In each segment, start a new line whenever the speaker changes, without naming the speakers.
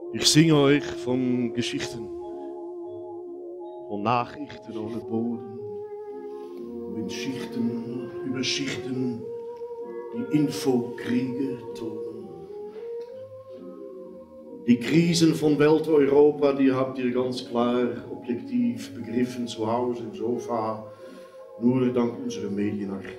Ich singe euch von Geschichten, von Nachrichten ohne Boden, wo in Schichten über Schichten die Infokriege toben. Die Krisen von Welt-Europa, die habt ihr ganz klar objektiv begriffen, zu Hause im Sofa, nur dank unserem Medienarchiv.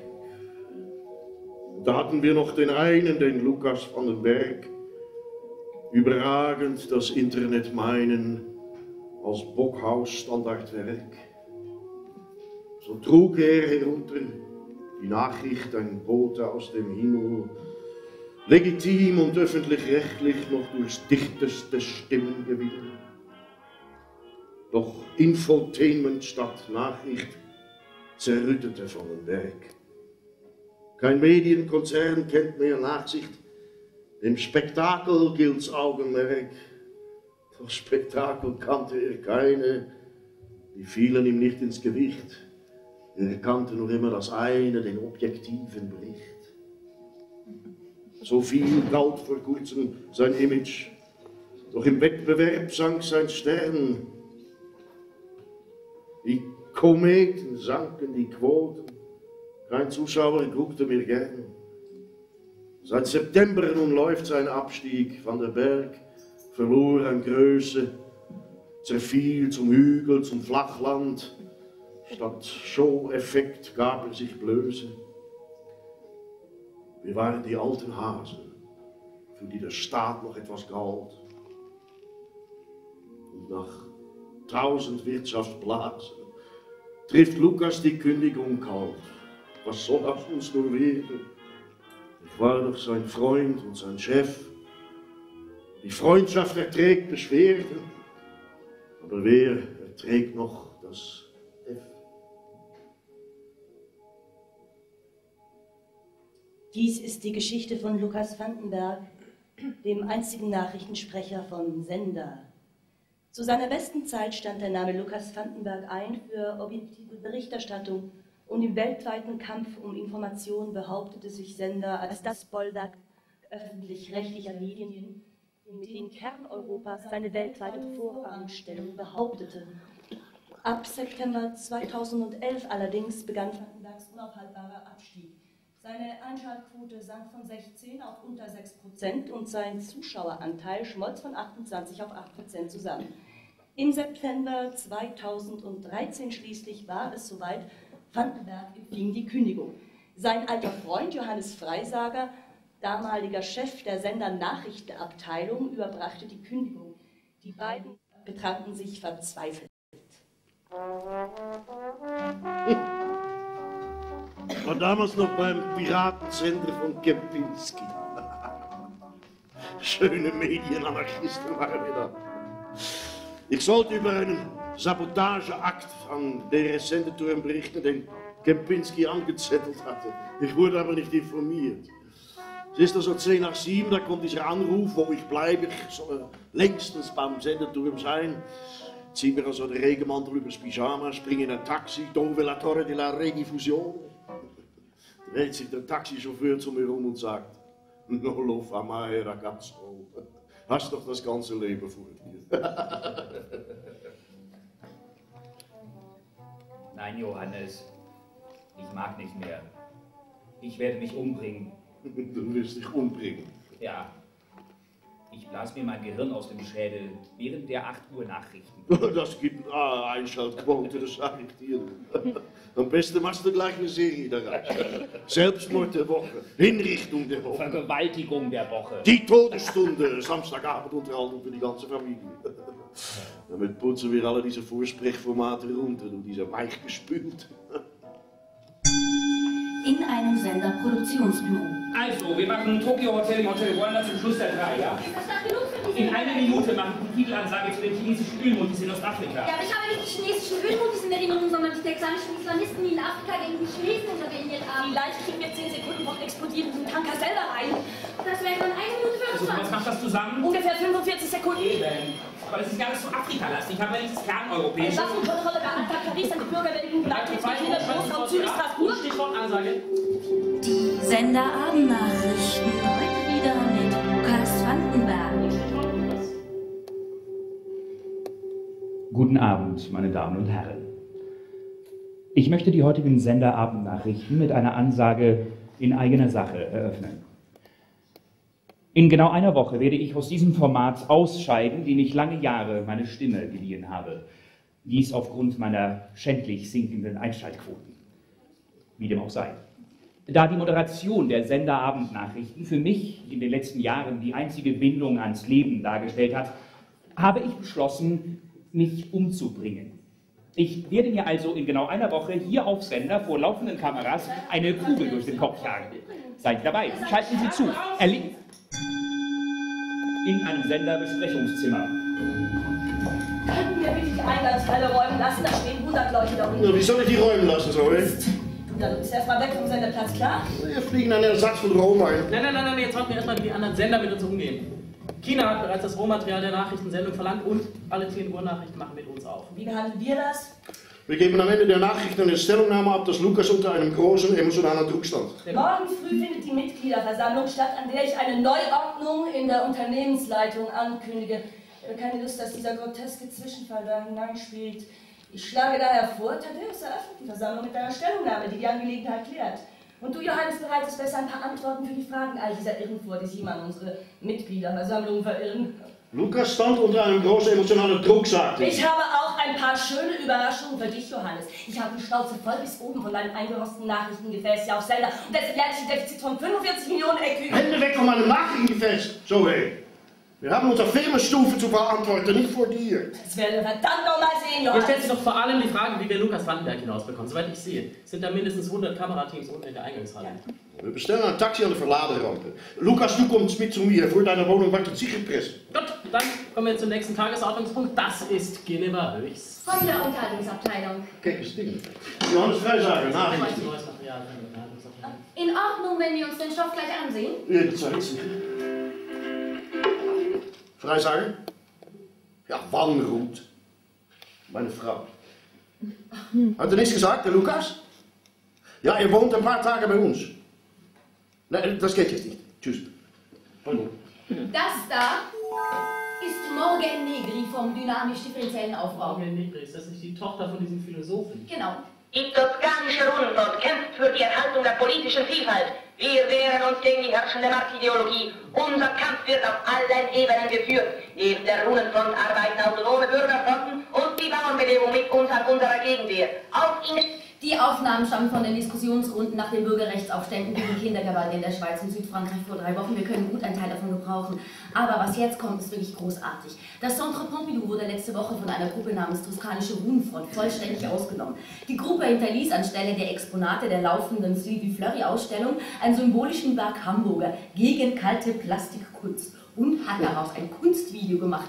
Da hatten wir noch den einen, den Lukas van den Berg, überragend das Internet meinen als Bockhaus-Standardwerk. So trug er herunter die Nachricht, ein Bote aus dem Himmel, legitim und öffentlich-rechtlich noch durchs dichteste Stimmengewirr. Doch Infotainment statt Nachricht zerrüttete von den Berg. Kein Medienkonzern kennt mehr Nachsicht, dem Spektakel gilt's Augenmerk. Doch Spektakel kannte er keine, die fielen ihm nicht ins Gewicht. Er kannte nur immer das eine, den objektiven Bericht. So viel galt vor kurzem sein Image, doch im Wettbewerb sank sein Stern. Die Kometen sanken die Quoten, kein Zuschauer guckte mir gern. Seit September nun läuft sein Abstieg, Van der Berg verlor an Größe, zerfiel zum Hügel, zum Flachland, statt Show-Effekt gab er sich Blöße. Wir waren die alten Hasen, für die der Staat noch etwas galt. Und nach 1000 Wirtschaftsblasen trifft Lukas die Kündigung kalt. Was soll aus uns nur werden? Ich war doch sein Freund und sein Chef. Die Freundschaft erträgt Beschwerden, aber wer erträgt noch das F?
Dies ist die Geschichte von Lukas van den Berg, dem einzigen Nachrichtensprecher von Sender. Zu seiner besten Zeit stand der Name Lukas van den Berg ein für objektive Berichterstattung, und im weltweiten Kampf um Information behauptete sich Sender als das Bollwerk öffentlich-rechtlicher Medien, in denen Kern Europas seine weltweite Vorrangstellung behauptete. Ab September 2011 allerdings begann Van den Bergs unaufhaltbarer Abstieg. Seine Einschaltquote sank von 16 auf unter 6% und sein Zuschaueranteil schmolz von 28 auf 8% zusammen. Im September 2013 schließlich war es soweit, Van den Berg empfing die Kündigung. Sein alter Freund Johannes Freisager, damaliger Chef der Sender-Nachrichtenabteilung, überbrachte die Kündigung. Die beiden betraten sich verzweifelt.
War damals noch beim Piratensender von Kempinski. Schöne Medienanarchisten waren wir da. Ich sollte über einen Sabotageakt an der Sendeturm berichten, den Kempinski angezettelt hatte. Ich wurde aber nicht informiert. Es ist also 10 nach 7, da kommt dieser Anruf, wo ich bleibe. Ich soll längstens beim Sendeturm sein. Zieh mir also den Regenmantel übers Pyjama, springe in ein Taxi, dove la Torre de la Rediffusione. Dreht sich der Taxichauffeur zu mir um und sagt: "No lo fa mai, ragazzo. Hast doch das ganze Leben vor dir."
Nein, Johannes, ich mag nicht mehr. Ich werde mich umbringen.
Du wirst dich umbringen.
Ja. Ich blas mir mein Gehirn aus dem Schädel während der 8 Uhr Nachrichten.
Das gibt eine Einschaltquote, das sage ich dir. Am besten machst du gleich eine Serie daraus. Selbstmord der Woche, Hinrichtung der Woche,
Vergewaltigung der Woche.
die Todesstunde, Samstagabendunterhaltung für die ganze Familie. Damit putzen wir alle diese Vorsprechformate runter und diese weichgespült.
In einem Senderproduktionsbüro.
Also, wir machen Tokyo Hotel im Hotel Rwanda zum Schluss der 3, ja?
Das war genug für mich.
In einer Minute machen wir die Titelansage zu den chinesischen Ölmundis in Ostafrika.
Ja, aber ich habe nicht die chinesischen Ölmundis in Erinnerung, sondern die texanischen Islamisten, die in Afrika gegen die Chinesen interveniert haben.
Vielleicht kriegen wir 10 Sekunden vom explodierenden Tanker selber rein.
Das wäre dann 1 Minute
Also, was
25.
macht das zusammen?
Ungefähr 45 Sekunden.
Eben. Aber das ist gar nicht so Afrika-lastig. Ich habe ja nichts Kerneuropäisches.
Waffenkontrolle bei Antrag Paris an die Bürger der EU bleibt jetzt in der Großraum Zürich-Straßburg.
Stichwortansage.
Die Senderabendnachrichten. Heute wieder mit Lukas van den Berg.
Guten Abend, meine Damen und Herren. Ich möchte die heutigen Senderabendnachrichten mit einer Ansage in eigener Sache eröffnen. In genau einer Woche werde ich aus diesem Format ausscheiden, dem ich lange Jahre meine Stimme geliehen habe. Dies aufgrund meiner schändlich sinkenden Einschaltquoten. Wie dem auch sei. Da die Moderation der Senderabendnachrichten für mich in den letzten Jahren die einzige Bindung ans Leben dargestellt hat, habe ich beschlossen, mich umzubringen. Ich werde mir also in genau einer Woche hier auf Sender vor laufenden Kameras eine Kugel durch den Kopf jagen. Seid dabei, schalten Sie zu. In einem Senderbesprechungszimmer.
Könnten wir bitte die Eingangshalle räumen lassen? Da stehen 100 Leute da unten.
Ja, wie soll ich die räumen lassen, Zoe?
Ja, du bist erstmal weg vom Senderplatz, klar?
Wir fliegen einen Ersatz von Rom ein.
Nein, jetzt sollten wir erstmal die anderen Sender mit uns umgehen. China hat bereits das Rohmaterial der Nachrichtensendung verlangt und alle 10 Uhr Nachrichten machen mit uns auf.
Wie behandeln wir das?
Wir geben am Ende der Nachrichten eine Stellungnahme ab, dass Lukas unter einem großen emotionalen Druck stand.
Morgen früh findet die Mitgliederversammlung statt, an der ich eine Neuordnung in der Unternehmensleitung ankündige. Ich habe keine Lust, dass dieser groteske Zwischenfall da hineinspielt. Ich schlage daher vor, Thaddäus eröffnet die Versammlung mit einer Stellungnahme, die die Angelegenheit klärt. Und du, Johannes, bereitest besser ein paar Antworten für die Fragen all dieser Irren vor, die sich immer an unsere Mitgliederversammlung verirren.
Lukas stand unter einem großen emotionalen Druck, sagte
Ich habe auch ein paar schöne Überraschungen für dich, Johannes. Ich habe die Schnauze voll bis oben von deinem eingerosteten Nachrichtengefäß hier auf Sender und deshalb lerne ich ein Defizit von 45 Millionen EQ.
Hände weg von meinem Nachrichtengefäß, Zoe. Wir haben unsere Firmenstufe zu verantworten, nicht vor dir.
Das werden wir verdammt noch mal sehen,
Hier
Johannes.
stellt sich doch vor allem die Frage, wie wir Lukas Vandenberg hinausbekommen. Soweit ich sehe, sind da mindestens 100 Kamerateams unten in der Eingangshalle.
Wir bestellen ein Taxi an der Verladerampe. Lukas, du kommst mit zu mir. Vor deiner Wohnung wartet Sicherpresse.
Gut, dann kommen wir zum nächsten Tagesordnungspunkt. Das ist Ginevra Höchst.
Von der Unterhaltungsabteilung.
Kijk, Ding. Johannes Vrijzager, Nachrichten.
Neues Material von der Unterhaltungsabteilung.
In Ordnung, wenn wir uns den Stoff gleich ansehen?
Ja, das soll ich sehen. Vrijzager? Ja, Wanrut. Meine Frau. Hat er nichts gesagt, der Lukas? Ja, er wohnt ein paar Tage bei uns. Nein, das geht jetzt nicht. Tschüss. Pardon.
Das da ist Morgan Negri vom dynamisch-differenziellen Aufbau.
Morgan Negri, ist das nicht die Tochter von diesem Philosophen?
Genau.
Die toskanische Rundfront kämpft für die Erhaltung der politischen Vielfalt. Wir wehren uns gegen die herrschende Marktideologie. Unser Kampf wird auf allen Ebenen geführt. Neben der Runenfront arbeiten autonome Bürgerfronten und die Bauernbewegung mit uns an unserer Gegenwehr. Auch ihnen...
Die Aufnahmen stammen von den Diskussionsrunden nach den Bürgerrechtsaufständen gegen Kindergewalt in der Schweiz und Südfrankreich vor 3 Wochen. Wir können gut einen Teil davon gebrauchen. Aber was jetzt kommt, ist wirklich großartig. Das Centre Pompidou wurde letzte Woche von einer Gruppe namens Toskanische Runenfront vollständig ausgenommen. Die Gruppe hinterließ anstelle der Exponate der laufenden Sylvie Fleury-Ausstellung einen symbolischen Berg Hamburger gegen kalte Plastikkunst und hat daraus ein Kunstvideo gemacht.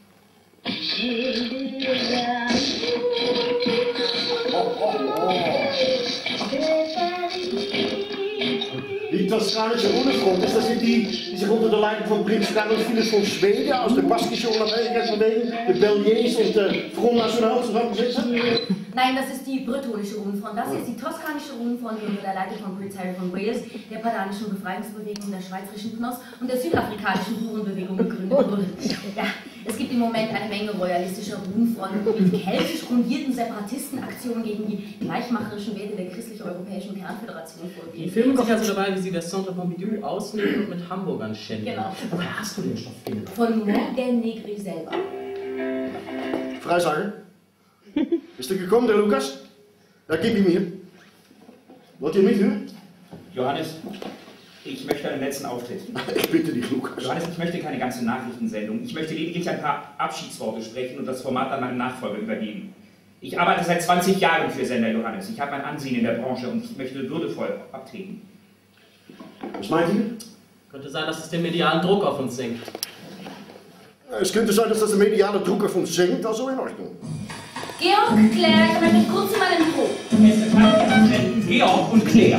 Die toskanische Rundfront, ist das nicht die sich unter der Leitung von Prinz Karl und Philipp von Schweden aus der baskischen Unabhängigkeitsbewegung, der Belliers und der Front National zusammengesetzt hat?
Nein, das ist die bretonische Runenfront. Das ist die toskanische Runenfront, die unter der Leitung von Prinz Harry von Wales, der padanischen Befreiungsbewegung, der schweizerischen Knoss und der südafrikanischen Hurenbewegung gegründet wurde. Ja, es gibt im Moment eine Menge royalistischer Runenfronten mit keltisch grundierten Separatistenaktionen gegen die gleichmacherischen Werte der christlich-europäischen Kernföderation
Die
vorgehen.
filmen sich also dabei, wie sie das Centre Pompidou ausnehmen und mit Hamburgern schändeln.
Genau.
Woher hast du den Stoff, Ginevra?
Von Morgan Negri selber.
Vrijzager? Ist er gekommen, der Lukas? Ja, gib ihm hier. Wollt ihr mithören?
Johannes, ich möchte einen letzten Auftritt.
Ich bitte dich, Lukas.
Johannes, ich möchte keine ganze Nachrichtensendung. Ich möchte lediglich ein paar Abschiedsworte sprechen und das Format an meinen Nachfolger übergeben. Ich arbeite seit 20 Jahren für Sender, Johannes. Ich habe ein Ansehen in der Branche und ich möchte würdevoll abtreten.
Was meint ihr?
Könnte sein, dass es den medialen Druck auf uns senkt.
Es könnte sein, dass das der mediale Druck auf uns senkt, also in Ordnung.
Georg, Claire, ich möchte mich kurz in meinem Büro.
Es erscheinen Georg und Claire.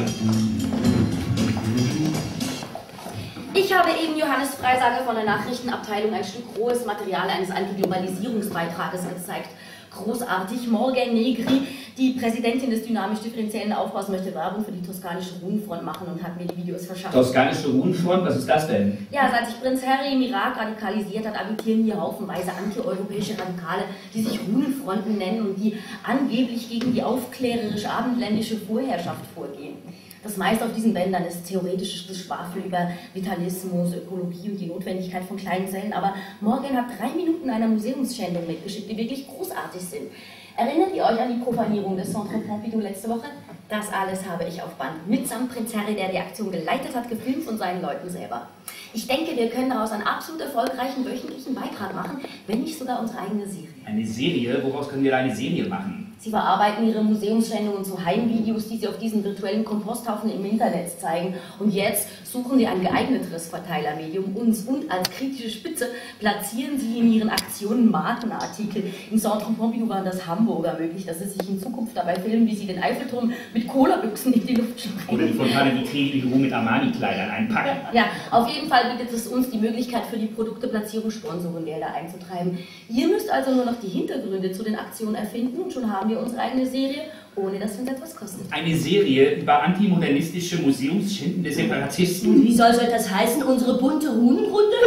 Ich habe eben Johannes Vrijzager von der Nachrichtenabteilung ein Stück rohes Material eines Antiglobalisierungsbeitrages gezeigt. Großartig. Morgan Negri, die Präsidentin des dynamisch-differenziellen Aufbaus, möchte Werbung für die Toskanische Runenfront machen und hat mir die Videos verschafft.
Toskanische Runenfront? Was ist das denn?
Ja, seit sich Prinz Harry im Irak radikalisiert hat, agitieren hier haufenweise antieuropäische Radikale, die sich Runenfronten nennen und die angeblich gegen die aufklärerisch-abendländische Vorherrschaft vorgehen. Das meiste auf diesen Bändern ist theoretisches Geschwafel über Vitalismus, Ökologie und die Notwendigkeit von kleinen Zellen, aber Morgan hat 3 Minuten einer Museumsschändung mitgeschickt, die wirklich großartig sind. Erinnert ihr euch an die Profanierung des Centre Pompidou letzte Woche? Das alles habe ich auf Band mitsamt Prinz Harry, der die Aktion geleitet hat, gefilmt von seinen Leuten selber. Ich denke, wir können daraus einen absolut erfolgreichen wöchentlichen Beitrag machen, wenn nicht sogar unsere eigene Serie.
Eine Serie? Woraus können wir da eine Serie machen?
Sie verarbeiten ihre Museumsschändungen zu Heimvideos, die sie auf diesen virtuellen Komposthaufen im Internet zeigen. Und jetzt suchen sie ein geeigneteres Verteilermedium uns und als kritische Spitze platzieren sie in ihren Aktionen Markenartikel. Im Centre Pompidou waren das Hamburger möglich, dass sie sich in Zukunft dabei filmen, wie sie den Eiffelturm mit Cola-Büchsen in die Luft sprengen.
Oder die Fontane di Trevi mit Armani-Kleidern einpacken.
Ja, auf jeden Fall bietet es uns die Möglichkeit, für die Produkteplatzierung Sponsorengelder einzutreiben. Ihr müsst also nur noch die Hintergründe zu den Aktionen erfinden und schon haben wir unsere eigene Serie, ohne dass uns etwas kostet.
Eine Serie über antimodernistische museumsschändende Separatisten?
Und wie soll das heißen, unsere bunte Runenrunde?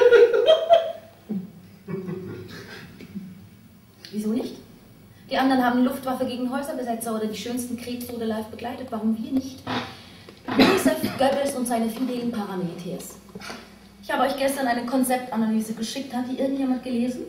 Wieso nicht? Die anderen haben Luftwaffe gegen Häuserbesetzer oder die schönsten Krebstode live begleitet. Warum wir nicht? Josef Goebbels und seine fidelen Parametes. Ich habe euch gestern eine Konzeptanalyse geschickt. Hat die irgendjemand gelesen?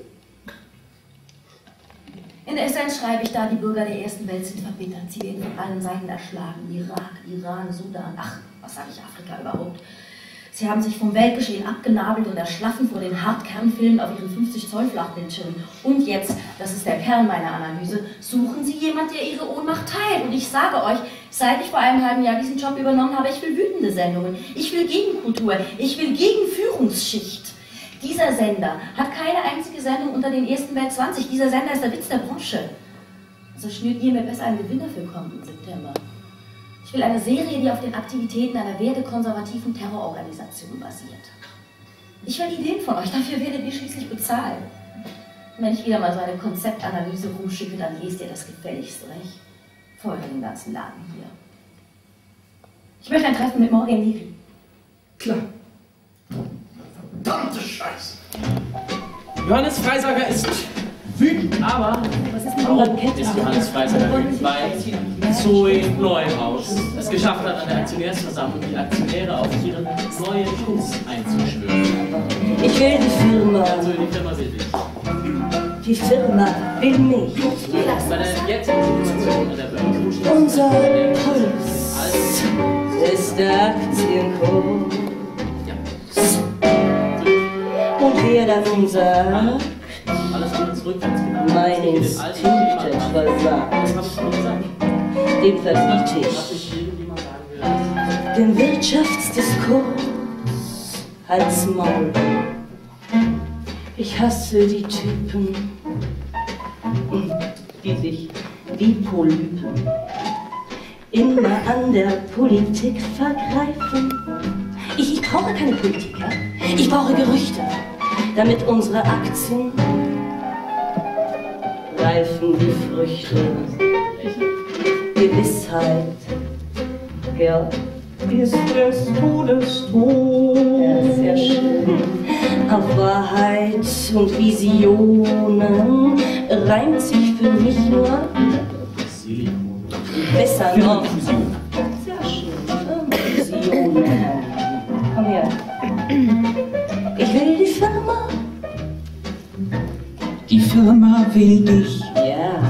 In der Essenz schreibe ich da, die Bürger der ersten Welt sind verbittert. Sie werden von allen Seiten erschlagen. Irak, Iran, Sudan, ach, was sage ich, Afrika überhaupt. Sie haben sich vom Weltgeschehen abgenabelt und erschlaffen vor den Hartkernfilmen auf ihren 50-Zoll-Flachbildschirmen. Und jetzt, das ist der Kern meiner Analyse, suchen Sie jemanden, der Ihre Ohnmacht teilt. Und ich sage euch, seit ich vor einem halben Jahr diesen Job übernommen habe, ich will wütende Sendungen. Ich will Gegenkultur. Ich will Gegenführungsschicht. Dieser Sender hat keine einzige Sendung unter den ersten Welt 20. Dieser Sender ist der Witz der Branche. Also schnürt ihr mir besser einen Gewinner für kommenden September. Ich will eine Serie, die auf den Aktivitäten einer wertekonservativen Terrororganisation basiert. Ich will Ideen von euch, dafür werdet ihr schließlich bezahlen. Und wenn ich wieder mal so eine Konzeptanalyse rumschicke, dann lest ihr das gefälligst, recht? Vor den ganzen Laden hier. Ich möchte ein Treffen mit Morgan Negri.
Klar.
Verdammte Scheiße!
Johannes Freisager ist wütend, aber warum ist Johannes Freisager wütend? Weil Zoe Neuhaus es geschafft hat, an der Aktionärsversammlung die Aktionäre auf ihren neuen Kurs einzuschwören.
Ich will die Firma.
Also die Firma will dich.
Die Firma will mich.
Bei der jetzigen Situation an der Börse.
Unser Puls ist der Aktienkurs. Und wer davon sagt,
Alles wird uns rückwärts gegangen.
mein Instinkt versagt,
Das habe ich schon gesagt.
den verbiete
Was
ich.
nicht irgendjemand sagen will.
Den Wirtschaftsdiskurs als Maul. Ich hasse die Typen, die sich wie Polypen immer an der Politik vergreifen. Ich brauche keine Politiker, ich brauche Gerüchte, damit unsere Aktien reifen wie Früchte. Gewissheit, ja, ist des Todes Tod. Ja, sehr schön. Auf Wahrheit und Visionen reimt sich für mich nur besser noch. Sehr schön. Visionen. Komm her. Ich will die Firma.
Die Firma will dich.
Ja.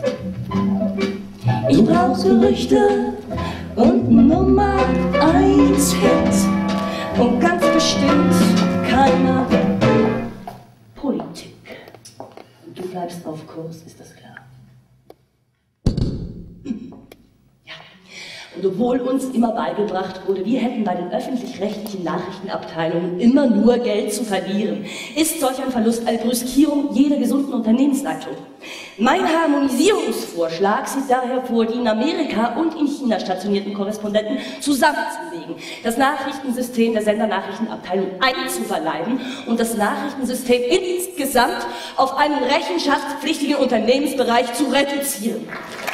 Ich brauch Gerüchte und Nummer 1 Hit. Und ganz bestimmt keine Politik. Und du bleibst auf Kurs, ist das klar? Ja. Und obwohl uns immer beigebracht wurde, wir hätten bei den öffentlich-rechtlichen Nachrichtenabteilungen immer nur Geld zu verlieren, ist solch ein Verlust eine Brüskierung jeder gesunden Unternehmensleitung. Mein Harmonisierungsvorschlag sieht daher vor, die in Amerika und in China stationierten Korrespondenten zusammenzulegen, das Nachrichtensystem der Sendernachrichtenabteilung einzuverleiben und das Nachrichtensystem insgesamt auf einen rechenschaftspflichtigen Unternehmensbereich zu reduzieren.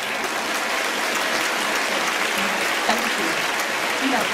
Dankeschön. Vielen Dank.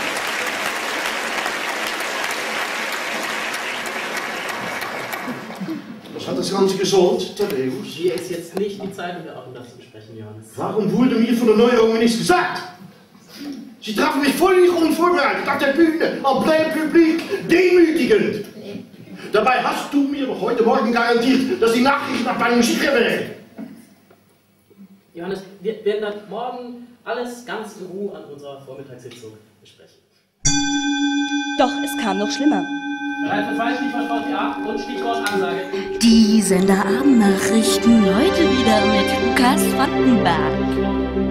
Was hat das Ganze gesollt, Thaddäus?
Hier ist jetzt nicht die Zeit, um das zu besprechen, Johannes.
Warum wurde mir von der Neuerung nichts gesagt? Sie trafen mich völlig unvorbereitet auf der Bühne, am plein Publik, demütigend. Dabei hast du mir doch heute Morgen garantiert, dass die Nachrichtenabteilung sicher wäre.
Johannes, wir werden dann morgen alles ganz in Ruhe an unserer Vormittagssitzung besprechen.
Doch es kam noch schlimmer.
Bereit für zwei, Stichwort VTA und Stichwort Ansage.
Die Senderabendnachrichten heute wieder mit Lukas Vandenberg.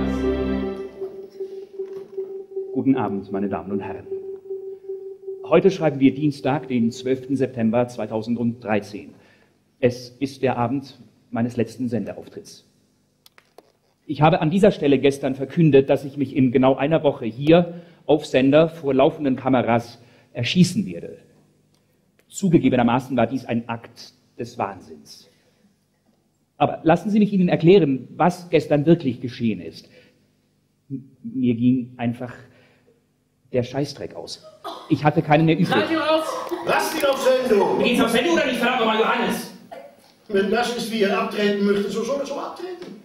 Guten Abend, meine Damen und Herren. Heute schreiben wir Dienstag, den 12. September 2013. Es ist der Abend meines letzten Sendeauftritts. Ich habe an dieser Stelle gestern verkündet, dass ich mich in genau einer Woche hier auf Sender vor laufenden Kameras erschießen werde. Zugegebenermaßen war dies ein Akt des Wahnsinns. Aber lassen Sie mich Ihnen erklären, was gestern wirklich geschehen ist. Mir ging einfach der Scheißdreck aus. Ich hatte keinen mehr übrig.
Radio aus!
Lasst ihn auf Sendung!
Geht's auf Sendung oder nicht? Verdammt nochmal, Johannes!
Wenn das ist, wie er abtreten möchte, so soll er so abtreten.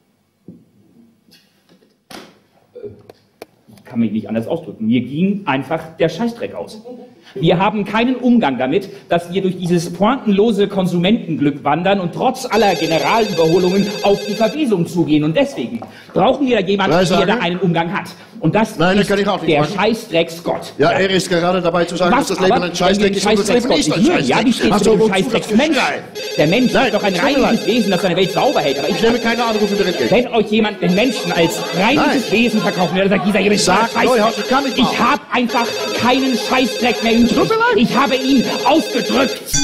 Ich kann mich nicht anders ausdrücken. Mir ging einfach der Scheißdreck aus. Wir haben keinen Umgang damit, dass wir durch dieses pointenlose Konsumentenglück wandern und trotz aller Generalüberholungen auf die Verwesung zugehen. Und deswegen brauchen wir da jemanden, der da einen Umgang hat. Und das ist
kann ich auch nicht
der
machen.
Scheißdrecksgott.
Ja, er ist gerade dabei zu sagen, dass das Leben ein Scheißdreck ist und das Leben ist ein Scheißdreck.
Ja, wie steht es mit dem Scheißdrecksmensch? Der Mensch ist doch ein reinliches Wesen, das seine Welt sauber hält. Aber
Ich nehme keine Anrufe für den
wenn euch jemand den Menschen als reinliches Wesen verkaufen will, dann sagt dieser hier ist
Neuhaus, ich kann nicht
ich habe einfach keinen Scheißdreck mehr übrig. Ich habe ihn ausgedrückt.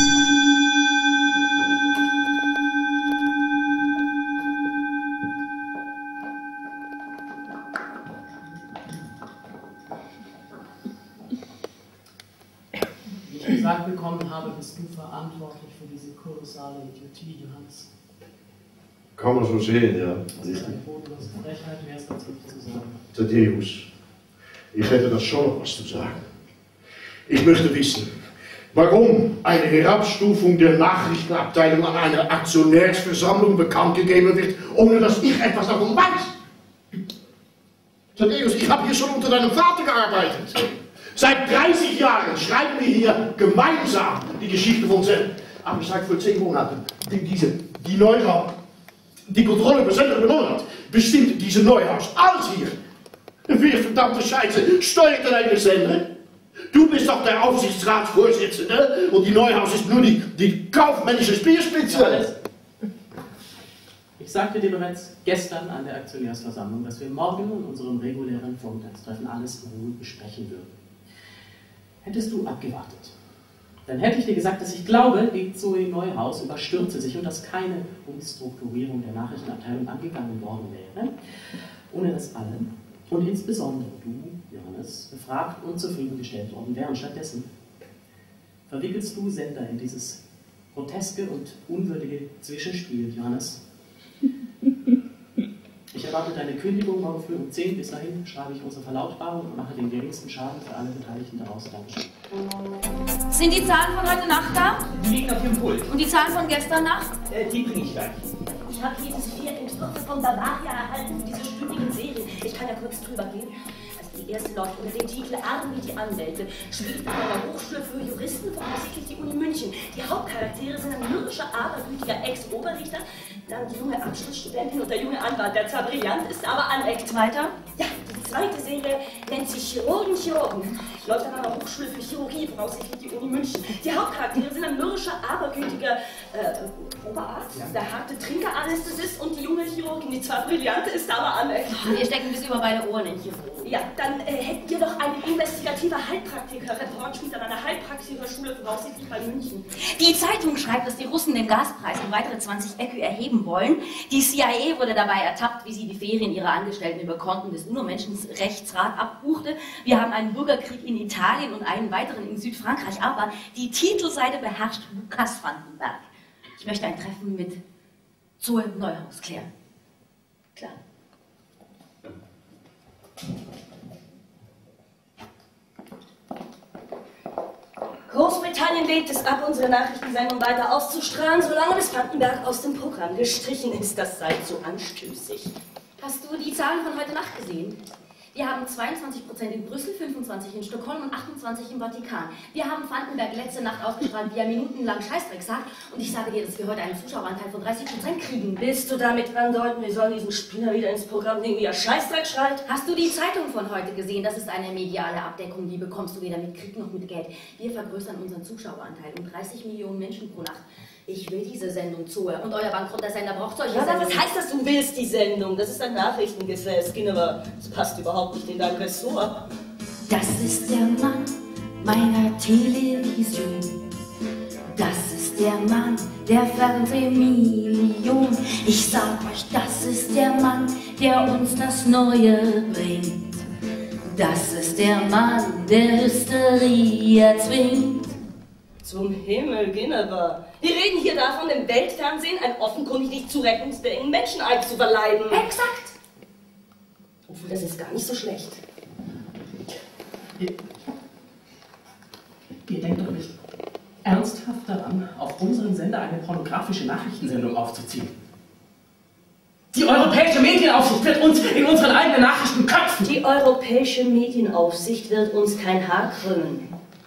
Wie ich gesagt bekommen habe, bist du verantwortlich für diese kolossale Idiotie, Johannes.
Kann man so sehen, ja.
Das ist eine bodenlose Frechheit, mehr ist dazu nicht zu sagen.
Thaddäus, ich hätte das schon noch was zu sagen. Ich möchte wissen, warum eine Herabstufung der Nachrichtenabteilung an eine Aktionärsversammlung bekannt gegeben wird, ohne dass ich etwas davon weiß. Thaddäus, ich habe hier schon unter deinem Vater gearbeitet. Seit 30 Jahren schreiben wir hier gemeinsam die Geschichte von Sender. Aber seit vor 10 Monaten, die Neuhaus, die Kontrolle über Sender übernommen hat, bestimmt diese Neuhaus alles hier. Wie verdammte Scheiße steuert denn eine Sender? Du bist doch der Aufsichtsratsvorsitzende und die Neuhaus ist nur die kaufmännische Speerspitze.
Ich sagte dir bereits gestern an der Aktionärsversammlung, dass wir morgen in unserem regulären Vormittagstreffen alles in Ruhe besprechen würden. Hättest du abgewartet, dann hätte ich dir gesagt, dass ich glaube, die Zoe Neuhaus überstürze sich und dass keine Umstrukturierung der Nachrichtenabteilung angegangen worden wäre, ohne dass alle und insbesondere du, Johannes, befragt und zufriedengestellt worden wären. Stattdessen verwickelst du Sender in dieses groteske und unwürdige Zwischenspiel, Johannes. Ich erwarte deine Kündigung morgen früh um 10. Bis dahin schreibe ich unsere Verlautbarung und mache den geringsten Schaden für alle Beteiligten daraus. Dankeschön.
Sind die Zahlen von heute Nacht da?
Die liegen auf dem Pult.
Und die Zahlen von gestern Nacht?
Die bringe ich gleich.
Ich habe hier diese 4 Entwürfe von Bavaria erhalten, diese stündigen Serien. Ich kann ja kurz drüber gehen. Also die erste läuft unter dem Titel Arm wie die Anwälte. Spielt an einer Hochschule für Juristen, voraussichtlich die Uni München. Die Hauptcharaktere sind ein mürrischer, abergütiger Ex-Oberrichter, dann die junge Abschlussstudentin und der junge Anwalt, der zwar brillant ist, aber aneckt. Weiter? Ja, die zweite Serie nennt sich Chirurgen. Läuft an einer Hochschule für Chirurgie, voraussichtlich die Uni München. Die Hauptcharaktere sind ein mürrischer, abergütiger Oberarzt, der harte Trinkeranästhesist und die junge Chirurgin, die zwar brillant ist, aber aneckt.
Ihr steckt ein bisschen über beide Ohren in Chirurgen.
Ja, dann hätten wir doch einen investigativer Heilpraktiker, Referentschmied an einer Heilpraxishochschule voraussichtlich bei München.
Die Zeitung schreibt, dass die Russen den Gaspreis um weitere 20 Äcü erheben wollen. Die CIA wurde dabei ertappt, wie sie die Ferien ihrer Angestellten über Konten des UNO-Menschenrechtsrat abbuchte. Wir haben einen Bürgerkrieg in Italien und einen weiteren in Südfrankreich. Aber die Titelseite beherrscht Lukas Vandenberg. Ich möchte ein Treffen mit Zoe Neuhaus klären.
Klar. Großbritannien lehnt es ab, unsere Nachrichtensendung weiter auszustrahlen, solange bis Vandenberg aus dem Programm gestrichen ist. Das sei zu anstößig.
Hast du die Zahlen von heute Nacht gesehen? Wir haben 22% in Brüssel, 25% in Stockholm und 28% im Vatikan. Wir haben Vandenberg letzte Nacht ausgestrahlt, wie er minutenlang Scheißdreck sagt. Und ich sage dir, dass wir heute einen Zuschaueranteil von 30% kriegen.
Willst du damit andeuten, wir sollen diesen Spinner wieder ins Programm legen, wie er Scheißdreck schreit?
Hast du die Zeitung von heute gesehen? Das ist eine mediale Abdeckung, die bekommst du weder mit Krieg noch mit Geld. Wir vergrößern unseren Zuschaueranteil um 30 Millionen Menschen pro Nacht. Ich will diese Sendung zu. Und euer bankrotter Sender braucht solche Sendungen.
Was heißt das, du willst die Sendung? Das ist ein Nachrichtengefäß, aber das passt überhaupt nicht in dein Ressort.
Das ist der Mann meiner Television. Das ist der Mann der Fernsehmillion. Ich sag euch, das ist der Mann, der uns das Neue bringt. Das ist der Mann, der Hysterie erzwingt.
Zum Himmel, Ginneber. Wir reden hier davon, dem Weltfernsehen ein offenkundig nicht zurechnungsfähigen Menscheneid zu verleihen.
Exakt.
Obwohl, das ist gar nicht so schlecht.
Ihr denkt doch nicht ernsthaft daran, auf unserem Sender eine pornografische Nachrichtensendung aufzuziehen. Die europäische Medienaufsicht wird uns in unseren eigenen Nachrichten köpfen.
Die europäische Medienaufsicht wird uns kein Haar krümmen.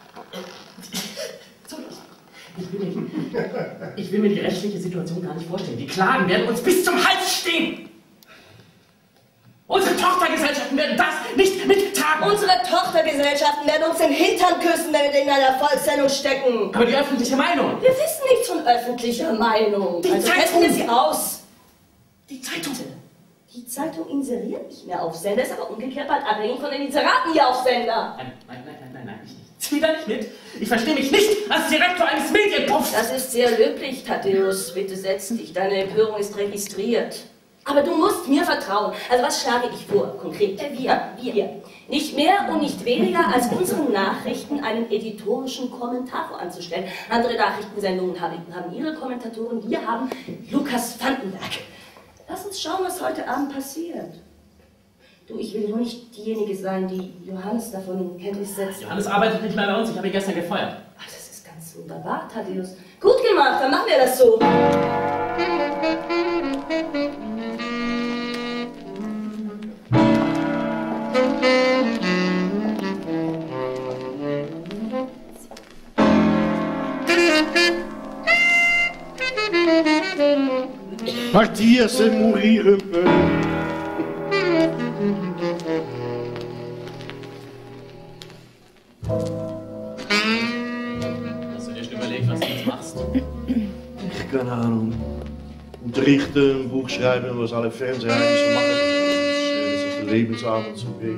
Ich will mir die rechtliche Situation gar nicht vorstellen. Die Klagen werden uns bis zum Hals stehen. Unsere Tochtergesellschaften werden das nicht mittragen.
Unsere Tochtergesellschaften werden uns den Hintern küssen, wenn wir in einer Volkssendung stecken.
Aber die öffentliche Meinung?
Wir wissen nichts von öffentlicher Meinung.
Die
also
Zeitung.
testen wir sie aus.
Die Zeitung.
Die Zeitung inseriert nicht mehr auf Sender, ist aber umgekehrt bald abhängig von den Inseraten hier auf Sender.
Nein, ich zieh da nicht mit. Ich verstehe mich nicht als Direktor eines Medienpuffs.
Das ist sehr löblich, Thaddäus. Bitte setz dich. Deine Empörung ist registriert. Aber du musst mir vertrauen. Also was schlage ich vor, konkret? Wir. Nicht mehr und nicht weniger, als unseren Nachrichten einen editorischen Kommentator anzustellen. Andere Nachrichtensendungen haben ihre Kommentatoren, wir haben Lukas Vandenberg. Lass uns schauen, was heute Abend passiert. Du, ich will nur nicht diejenige sein, die Johannes davon in Kenntnis setzt.
Johannes arbeitet nicht mehr bei uns, ich habe ihn gestern gefeuert.
Ach, das ist ganz wunderbar, Thaddäus. Gut gemacht, dann machen wir das so.
Partir, c'est mourir un peu.
Hast du dir schon überlegt, was du jetzt machst?
Keine Ahnung. Unterrichten, ein Buch schreiben, was alle Fernseher eigentlich so machen. Das ist der Lebensabend so geht.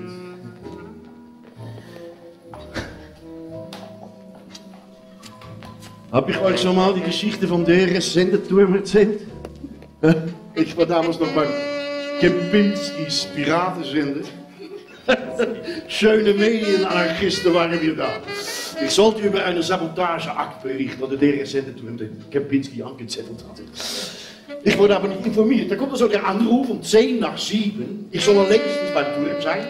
Hab ich euch schon mal die Geschichte von der Sendeturm erzählt? Ich war damals noch beim Kempinskis Piratensender. Schöne Medienanarchisten waren wir da. Ich sollte über einen Sabotageakt berichten, oder der Sendeturm den Kempinski angezettelt hatte. Ich wurde aber nicht informiert. Da kommt also der Anruf um 6:10. Ich soll längstens beim Turm sein.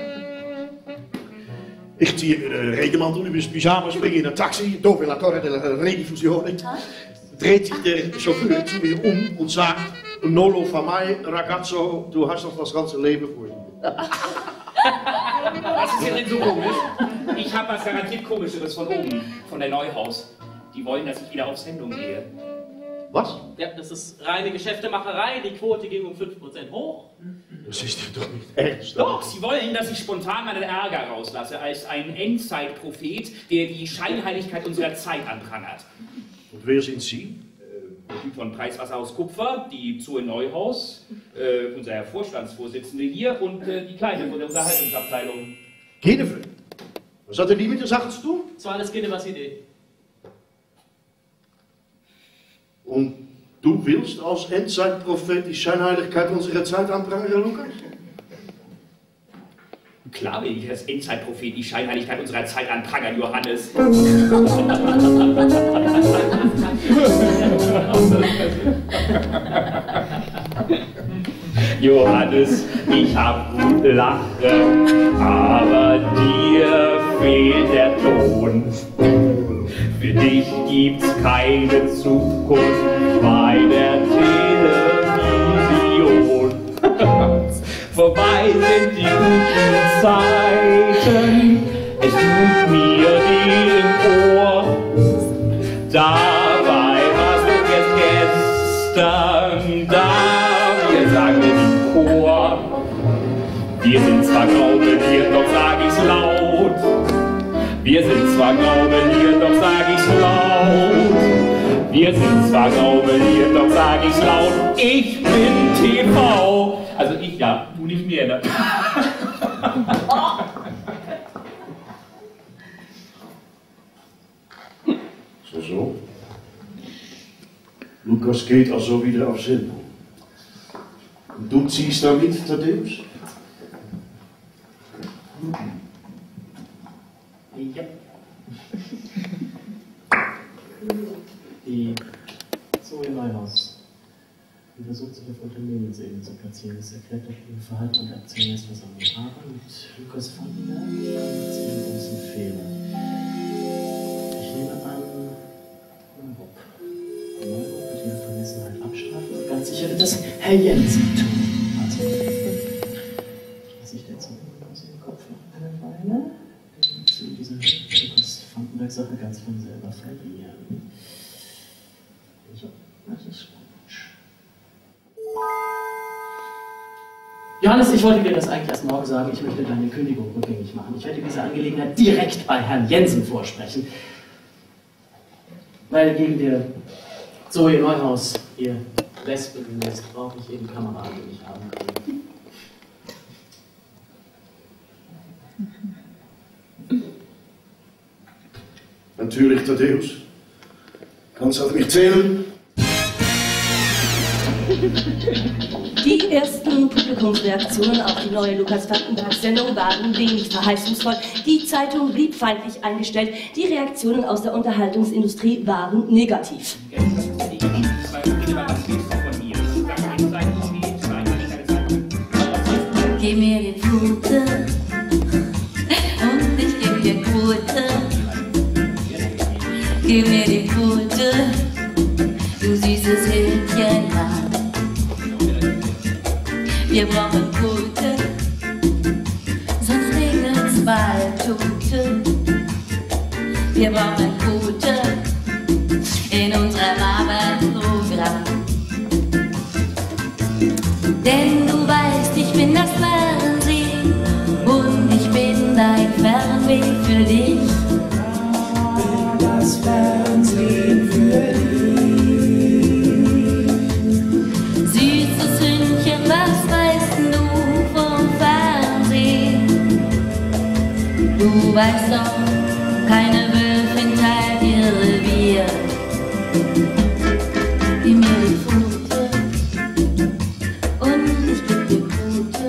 Ich ziehe mir den Regenmantel über das Pyjama, springe in ein Taxi, dove la torre della redifusione. Dreht sich der Chauffeur zu mir um und sagt: Nolo fa mai, ragazzo, du hast noch das ganze Leben vor dir.
Was ist hier denn so komisch? Ich habe was garantiert Komischeres von oben, von der Neuhaus. Die wollen, dass ich wieder auf Sendung gehe.
Was?
Ja, das ist reine Geschäftemacherei. Die Quote ging um 5% hoch.
Das ist doch nicht ernst.
Doch, sie wollen, dass ich spontan meinen Ärger rauslasse, als ein Endzeitprophet, der die Scheinheiligkeit unserer Zeit anprangert.
Und wer sind Sie?
Der Typ von Preiswasser aus Kupfer, die Zoe Neuhaus, unser Vorstandsvorsitzende hier und die Kleine von der Unterhaltungsabteilung.
Keine Frage. Was hat denn die mit der Sache zu tun?
Das war alles keine was Idee.
Und du willst als Endzeitprophet die Scheinheiligkeit unserer Zeit anprangern, Lukas?
Klar will ich als Endzeitprophet die Scheinheiligkeit unserer Zeit anprangern, Johannes. Johannes, ich hab gut lachen, aber dir fehlt der Ton. Für dich gibt's keine Zukunft bei der Television. Vorbei sind die guten Zeiten, es tut mir weh im Ohr. Dabei warst du gestern da, wir sagen in den Chor. Wir sind zwar graubeliert, doch sag ich's laut. Wir sind zwar graubeliert, doch sag ich's laut. Wir sind zwar graubeliert, doch sag ich's laut. Ich bin TV. Also ich ja, du nicht mehr, ne?
So. Lukas geht also wieder auf Sendung. Und du ziehst da mit, Thaddäus?
Ja. Die Zoe Neuhaus, die versucht sich auf Unternehmensebene zu platzieren, ist erklärt durch ihre Verhalten und Aktionärsversammlung. Aber mit Lukas Vandenberg macht sie einen großen Fehler. Ich nehme an, Neurupp. Neurupp wird ihre Vermessenheit abstrafen und ganz sicher wird das Herr Jensen tun. Also, was ich jetzt im Kopf noch eine Weile zu dieser Lukas Vandenberg-Sache ganz von selber verlieren. So, das ist gut. Johannes, ich wollte dir das eigentlich erst morgen sagen. Ich möchte deine Kündigung rückgängig machen. Ich werde diese Angelegenheit direkt bei Herrn Jensen vorsprechen. Weil gegen der Zoe Neuhaus, ihr Lesbennest, brauche ich eben Kameraden, die ich haben kann.
Natürlich, Thaddäus. Kannst auf mich zählen?
Die ersten Publikumsreaktionen auf die neue Lukas Vandenberg-Sendung waren wenig verheißungsvoll. Die Zeitung blieb feindlich eingestellt. Die Reaktionen aus der Unterhaltungsindustrie waren negativ.
Gib mir die Pute und ich geb dir Quote. Gib mir die Pute, du süßes Hündchenmann. Wir brauchen Quote, sonst regnet's bald Tote. Wir brauchen Quote in unserem Arbeitsprogramm. Denn du weißt, ich bin das Fernsehen und ich bin dein Fernweh für dich. Das Fernsehen für dich. Süßes Hündchen, was weißt du vom Fernsehen? Du weißt doch, keine Wölfin teilt ihr Revier. Gib mir die Pfote und ich geb dir Pfote.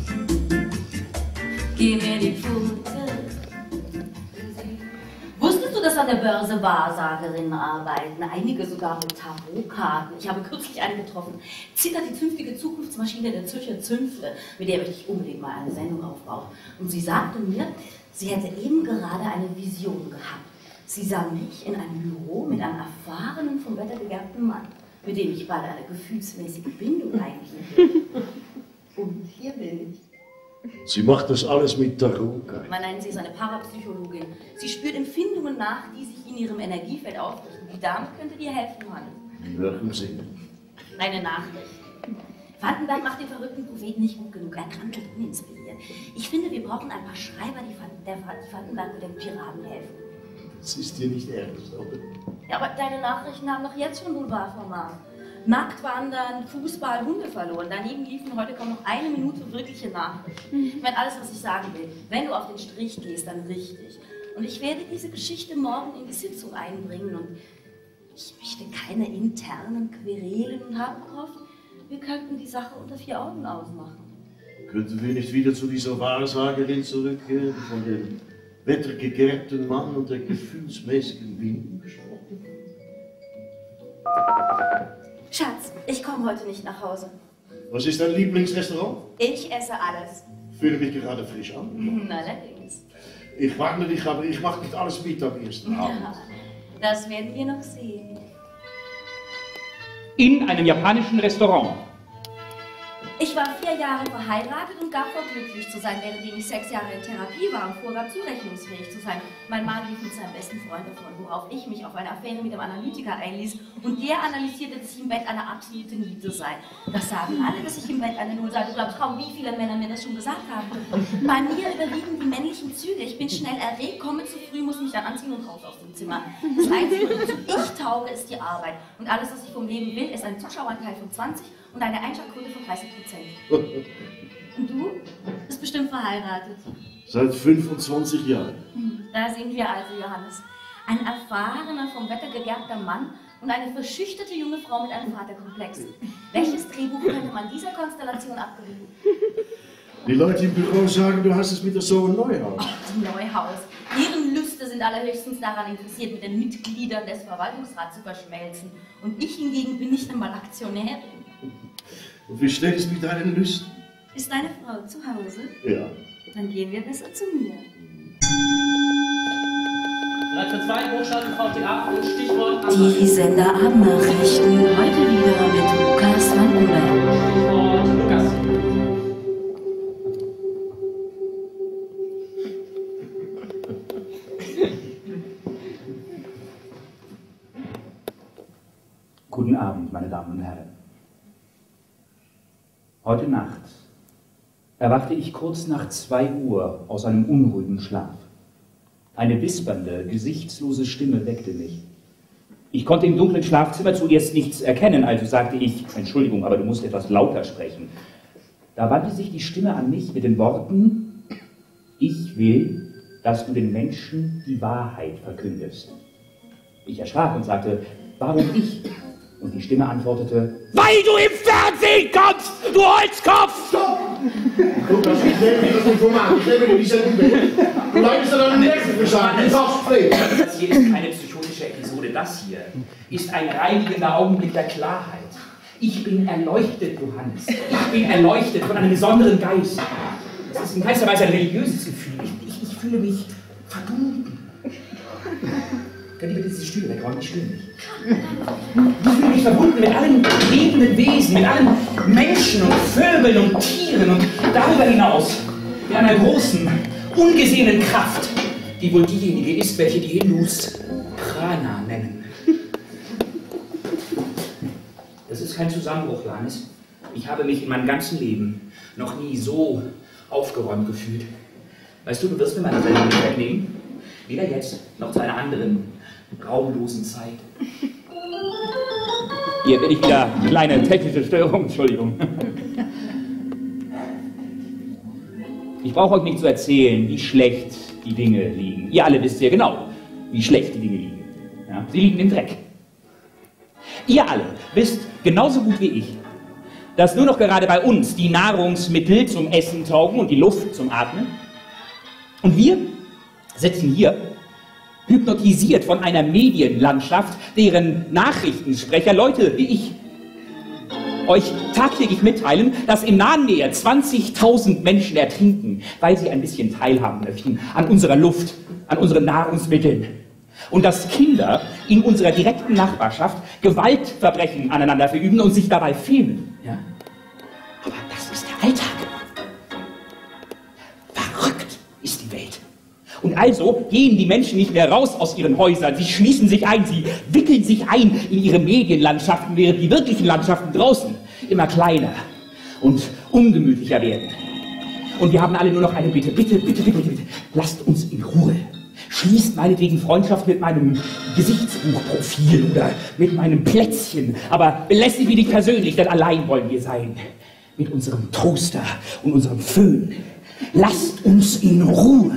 Gib mir die Pfote. Wusstest du, dass an der Börse Wahrsagerinnen arbeiten? Einige sogar mit Tarotkarten. Ich habe kürzlich eine getroffen. Zittert die zünftige Zukunftsmaschine der Zürcher Zünfte, mit der möchte ich unbedingt mal eine Sendung aufbauen. Und sie sagte mir, sie hätte eben gerade eine Vision gehabt. Sie sah mich in einem Büro mit einem erfahrenen, vom Wetter gegerbten Mann, mit dem ich bald eine gefühlsmäßige Bindung eingehen will. Und hier bin ich.
Sie macht das alles mit Tarotkarten.
Man nennt sie ist eine Parapsychologin. Sie spürt Empfindungen nach, die sich in ihrem Energiefeld aufrichten. Die Dame könnte dir helfen, Johannes.
In welchem Sinne?
Eine Nachricht. Vandenberg macht den verrückten Propheten nicht gut genug. Er kann schon uninspiriert. Ich finde, wir brauchen ein paar Schreiber, die Vandenberg mit den Piraten helfen.
Das ist dir nicht ernst, oder?
Ja, aber deine Nachrichten haben doch jetzt schon Boulevardformat. Nacktwandern, Fußball, Hunde verloren. Daneben liefen heute kaum noch eine Minute wirkliche Nachrichten. Ich meine, alles, was ich sagen will, wenn du auf den Strich gehst, dann richtig. Und ich werde diese Geschichte morgen in die Sitzung einbringen und ich möchte keine internen Querelen und habe gehofft, wir könnten die Sache unter 4 Augen ausmachen.
Könnten wir nicht wieder zu dieser Wahrsagerin zurückkehren, von dem wettergegerbten Mann und der gefühlsmäßigen Bindung gesprochen?
Schatz, ich komme heute nicht nach Hause.
Was ist dein Lieblingsrestaurant?
Ich esse alles.
Fühle mich gerade frisch an.
Allerdings.
Ich warne dich, aber ich mache nicht alles mit am ersten Abend.
Ja, das werden wir noch sehen.
In einem japanischen Restaurant.
Ich war 4 Jahre verheiratet und gab vor, glücklich zu sein, währenddem ich 6 Jahre in Therapie war und vorgab, zurechnungsfähig zu sein. Mein Mann lief mit seinem besten Freund davon, worauf ich mich auf eine Affäre mit dem Analytiker einließ und der analysierte, dass ich im Bett eine absolute Niete sei. Das sagen alle, dass ich im Bett eine Null sei. Du glaubst kaum, wie viele Männer mir das schon gesagt haben. Bei mir überwiegen die männlichen Züge. Ich bin schnell erregt, komme zu früh, muss mich dann anziehen und raus aus dem Zimmer. Das Einzige, wozu ich tauge, ist die Arbeit. Und alles, was ich vom Leben will, ist ein Zuschaueranteil von 20 und eine Einschaltquote von 30%. Und du bist bestimmt verheiratet.
Seit 25 Jahren.
Da sind wir also, Johannes. Ein erfahrener, vom Wetter gegerbter Mann und eine verschüchterte junge Frau mit einem Vaterkomplex. Welches Drehbuch könnte man dieser Konstellation abgewinnen?
Die Leute im Büro sagen, du hast es mit der Sohn Neuhaus.
Ach, die Neuhaus. Ihren Lüste sind allerhöchstens daran interessiert, mit den Mitgliedern des Verwaltungsrats zu verschmelzen. Und ich hingegen bin nicht einmal Aktionärin.
Und wie steht es mit deinen Lüsten?
Ist deine Frau zu Hause?
Ja.
Dann gehen wir besser zu mir.
Bereit für 2, Hochschalten, VTA und Stichwort...
Die Senderabendnachrichten heute wieder mit Lukas Vandenberg.
Stichwort Lukas.
Guten Abend, meine Damen und Herren. Heute Nacht erwachte ich kurz nach 2 Uhr aus einem unruhigen Schlaf. Eine wispernde, gesichtslose Stimme weckte mich. Ich konnte im dunklen Schlafzimmer zuerst nichts erkennen, also sagte ich, Entschuldigung, aber du musst etwas lauter sprechen. Da wandte sich die Stimme an mich mit den Worten, ich will, dass du den Menschen die Wahrheit verkündest. Ich erschrak und sagte, warum ich? Und die Stimme antwortete, weil du im Fernsehen kommst, du Holzkopf!
Stopp! Lukas, ich nehme dir das nicht vom Mann. Ich nehme dir die Sendung weg. Du leidest an einem Nervenversagen. Du darfst pflegen.
Das hier ist keine psychotische Episode. Das hier ist ein reinigender Augenblick der Klarheit. Ich bin erleuchtet, Johannes. Ich bin erleuchtet von einem besonderen Geist. Das ist in keinster Weise ein religiöses Gefühl. Ich fühle mich verbunden. Könnt ihr bitte diese Stühle wegräumen? Ich stimme nicht. Ich fühle mich verbunden mit allen lebenden Wesen, mit allen Menschen und Vögeln und Tieren und darüber hinaus mit einer großen, ungesehenen Kraft, die wohl diejenige ist, welche die Hindus Prana nennen. Das ist kein Zusammenbruch, Johannes. Ich habe mich in meinem ganzen Leben noch nie so aufgeräumt gefühlt. Weißt du, du wirst mir meine Sendung nicht wegnehmen. Weder jetzt noch zu einer anderen raumlosen Zeit. Hier bin ich wieder. Kleine technische Störung, Entschuldigung. Ich brauche euch nicht zu erzählen, wie schlecht die Dinge liegen. Ihr alle wisst sehr genau, wie schlecht die Dinge liegen. Ja, sie liegen im Dreck. Ihr alle wisst genauso gut wie ich, dass nur noch gerade bei uns die Nahrungsmittel zum Essen taugen und die Luft zum Atmen. Und wir sitzen hier, hypnotisiert von einer Medienlandschaft, deren Nachrichtensprecher, Leute wie ich, euch tagtäglich mitteilen, dass im nahen Meer 20.000 Menschen ertrinken, weil sie ein bisschen teilhaben möchten an unserer Luft, an unseren Nahrungsmitteln. Und dass Kinder in unserer direkten Nachbarschaft Gewaltverbrechen aneinander verüben und sich dabei filmen. Ja? Aber das ist der Alltag. Verrückt ist die Welt. Und also gehen die Menschen nicht mehr raus aus ihren Häusern, sie schließen sich ein, sie wickeln sich ein in ihre Medienlandschaften, während die wirklichen Landschaften draußen immer kleiner und ungemütlicher werden. Und wir haben alle nur noch eine Bitte, bitte, bitte, bitte, bitte, lasst uns in Ruhe. Schließt meinetwegen Freundschaft mit meinem Gesichtsbuchprofil oder mit meinem Plätzchen, aber belästigt mich nicht persönlich, denn allein wollen wir sein. Mit unserem Toaster und unserem Föhn. Lasst uns in Ruhe.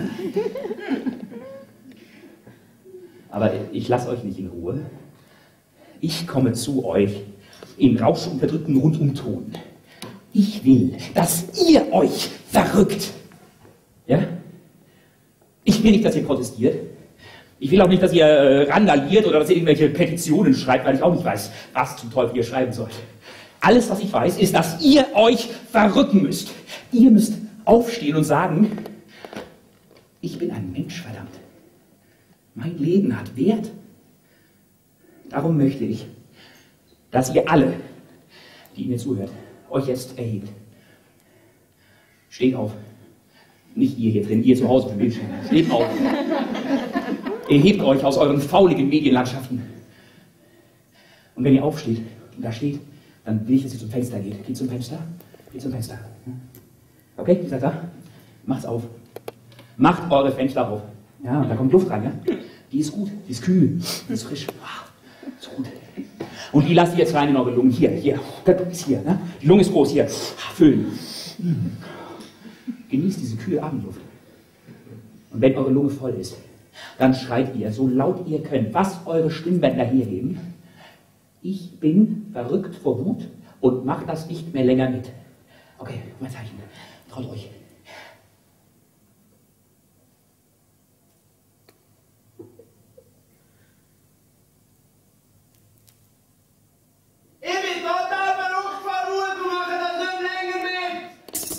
Aber ich lasse euch nicht in Ruhe. Ich komme zu euch in rauschunterdrücktem Rundumton. Ich will, dass ihr euch verrückt. Ja? Ich will nicht, dass ihr protestiert. Ich will auch nicht, dass ihr randaliert oder dass ihr irgendwelche Petitionen schreibt, weil ich auch nicht weiß, was zum Teufel ihr schreiben sollt. Alles, was ich weiß, ist, dass ihr euch verrücken müsst. Ihr müsst aufstehen und sagen, ich bin ein Mensch, verdammt. Mein Leben hat Wert. Darum möchte ich, dass ihr alle, die mir zuhört, euch jetzt erhebt. Steht auf. Nicht ihr hier drin, ihr zu Hause auf dem Bildschirm. Steht auf. Erhebt euch aus euren fauligen Medienlandschaften. Und wenn ihr aufsteht und da steht, dann will ich, dass ihr zum Fenster geht. Geht zum Fenster. Geht zum Fenster. Okay, ihr seid da? Macht's auf. Macht eure Fenster auf. Ja, und da kommt Luft rein, ja? Die ist gut, die ist kühl, die ist frisch. So gut. Und die lasst ihr jetzt rein in eure Lungen. Hier. Das ist hier, ne? Die Lunge ist groß, hier. Füllen. Genießt diese kühle Abendluft. Und wenn eure Lunge voll ist, dann schreit ihr, so laut ihr könnt, was eure Stimmbänder hergeben. Ich bin verrückt vor Wut und mach das nicht mehr länger mit. Okay, mein Zeichen. Traut euch.
Ich bin total verrückt vor Wut und mache das nicht länger mit.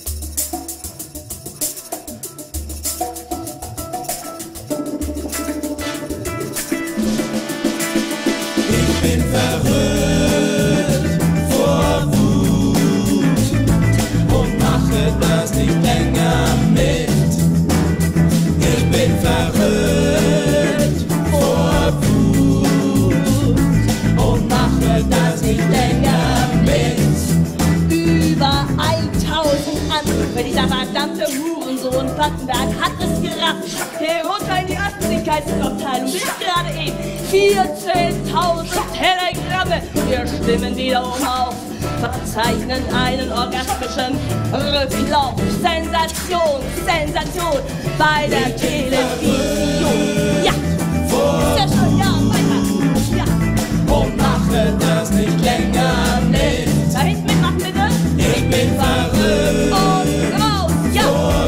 Ich bin verrückt vor Wut und mache das nicht länger mit. Ich bin verrückt vor Wut und mache das nicht länger mit.
Über 1000 Anrufe, dieser verdammte Hurensohn Wattenberg hat es gerafft. Herunter in die Öffentlichkeitsabteilung, bis gerade eben 14.000 Telegramme. Wir stimmen wiederum auf, verzeichnen einen orgasmischen Rücklauf. Sensation bei der Television. Ja, sehr schön, ja, weiter. Ja.
Und mache das nicht länger mit.
Da hinten mitmachen, bitte.
Ich bin verrückt
Und raus, ja.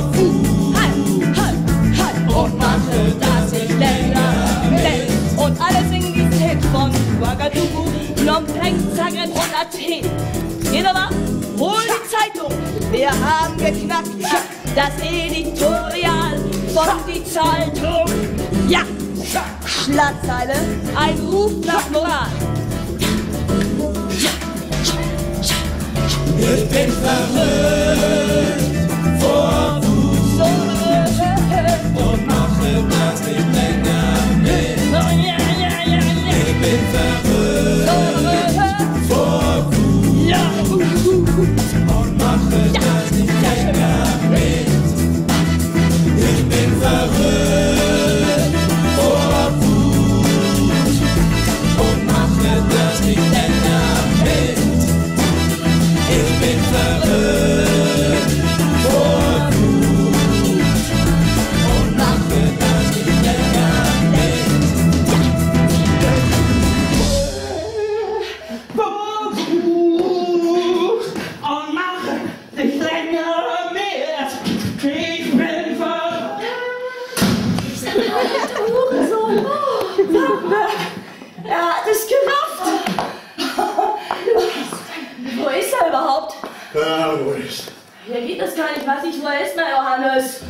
Halt.
und mache das nicht länger mit.
Und alle singen diesen Hit von Ouagadougou, Phnom Penh, Zagreb und Athen. Jeder war, hol die Zeitung, wir haben geknackt das Editorial von die Zeitung. Ja, Schlagzeile, ein Ruf nach Moral.
Ich bin verrückt vor Wut
So,
und mache das nicht länger mit. Ich bin verrückt vor Wut
ja,
und mache das nicht länger mit. Ich bin verrückt vor Wut und mache das nicht länger mit. Ich bin verrückt vor Wut und mache das nicht länger mit.
Und mache dich länger mit. Ich bin verrückt.
Hurensohn, er hat es gerafft. Wo ist er überhaupt?
Ja, wo ist?
Hier geht das gar nicht, weiß ich, wo er ist, na Johannes.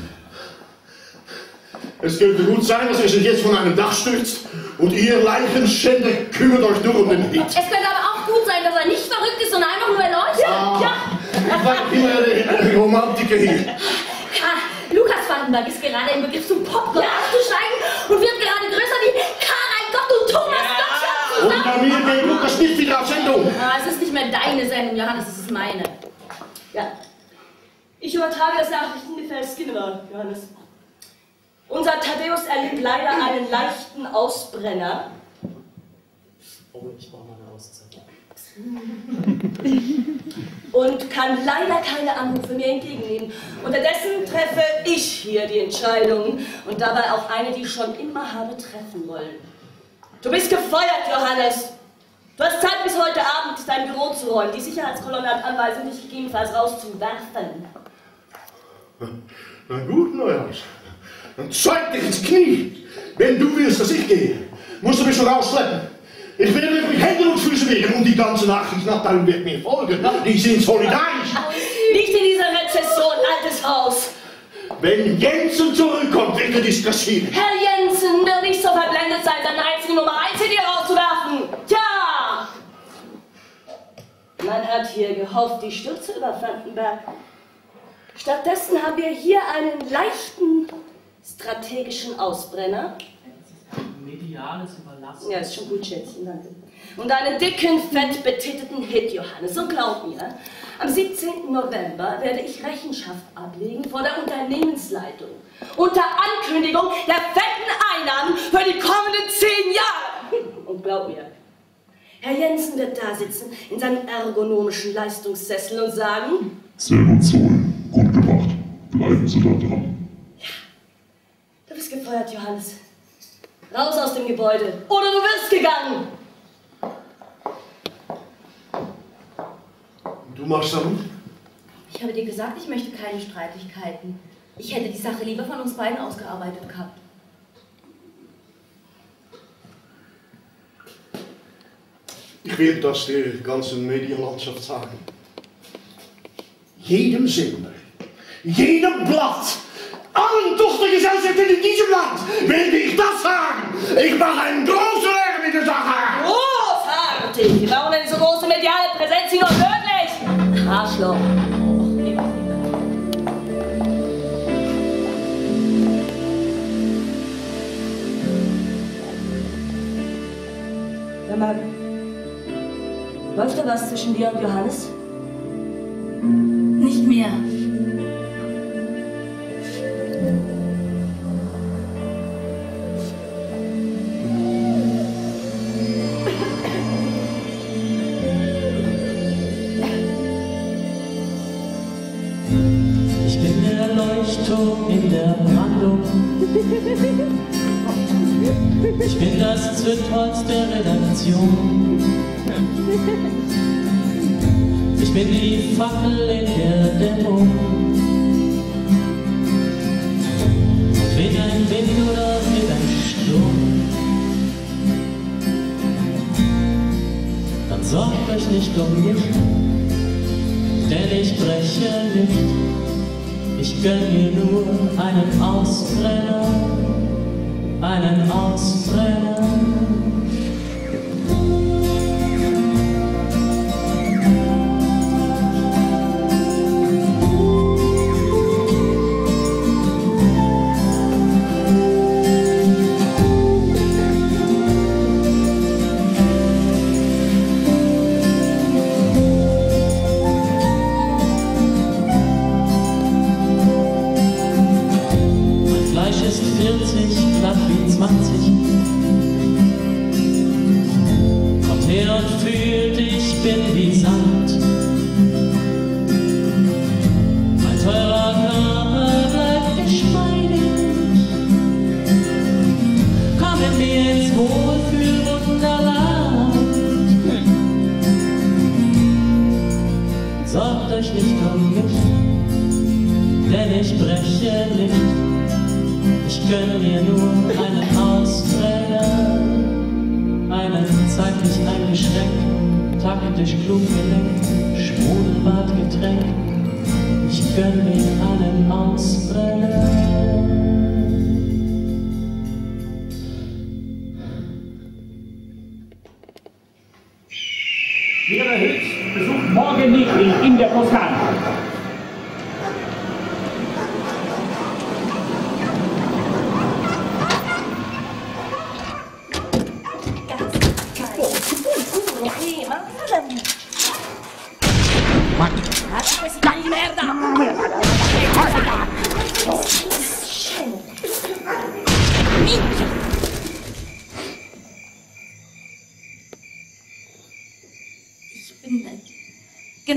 Es könnte gut sein, dass er sich jetzt von einem Dach stürzt und ihr Leichenschänder kümmert euch nur um den Hit.
Es könnte aber auch gut sein, dass er nicht verrückt ist, sondern einfach nur erleuchtet.
Ich war immer der Romantiker hier.
Lukas Vandenberg ist gerade im Begriff zum Popgott aufzusteigen und wird gerade größer wie Karl Gott und Thomas Gottschalk
Und bei mir geht Lukas nicht wieder auf Sendung.
Es ist nicht mehr deine Sendung, Johannes, es ist meine.
Ja. Ich übertrage das Nachrichtengefäß Skinner, Johannes. Unser Thaddäus erlitt leider einen leichten Ausbrenner.
Oh, ich brauche mal eine Auszeit.
Und kann leider keine Anrufe mehr entgegennehmen. Unterdessen treffe ich hier die Entscheidung und dabei auch eine, die ich schon immer habe treffen wollen. Du bist gefeuert, Johannes. Du hast Zeit, bis heute Abend dein Büro zu räumen. Die Sicherheitskolonne hat Anweisung, dich gegebenenfalls rauszuwerfen.
Na gut, Neuhaus. Dann zeig dich ins Knie. Wenn du willst, dass ich gehe, musst du mich schon rausschleppen. Ich werde mich mit Händen und Füßen wehren und die ganze Nachrichtenabteilung wird mir folgen. Die sind solidarisch.
Nicht in dieser Rezession, altes Haus.
Wenn Jensen zurückkommt, wird er dies kassieren.
Herr Jensen wird nicht so verblendet sein, seine einzige Nummer 1 CD rauszuwerfen. Tja! Man hat hier gehofft, die Stürze über Vandenberg. Stattdessen haben wir hier einen leichten strategischen Ausbrenner.
Mediales Überlassen.
Ja, ist schon gut, Schätzchen, danke. Und einen dicken, fett betitelten Hit, Johannes. Und glaub mir, am 17. November werde ich Rechenschaft ablegen vor der Unternehmensleitung. Unter Ankündigung der fetten Einnahmen für die kommenden 10 Jahre. Und glaub mir, Herr Jensen wird da sitzen in seinem ergonomischen Leistungssessel und sagen:
Sehr gut, Zoe. Gut gemacht. Bleiben Sie da dran.
Ja, du bist gefeuert, Johannes. Raus aus dem Gebäude, oder du wirst gegangen!
Und du machst damit?
Ich habe dir gesagt, ich möchte keine Streitigkeiten. Ich hätte die Sache lieber von uns beiden ausgearbeitet gehabt.
Ich will das der ganzen Medienlandschaft sagen. Jedem Sender, jedem Blatt, allen Tochtergesellschaften in diesem Land werde ich das sagen. Ich mache einen großen Lärm mit der Sache.
Großartig! Wir brauchen eine so große mediale Präsenz wie nur möglich. Arschloch. Sag mal, läuft da was zwischen dir und Johannes?
Nicht mehr.
Ich bin der Leuchtturm in der Brandung. Ich bin das Zündholz der Redaktion. Ich bin die Fackel in der Dämmerung. Weht ein Wind oder weht ein Sturm, dann sorgt euch nicht um mich, denn ich breche nicht. Ich gönn mir nur einen Ausbrenner, einen Ausbrenner.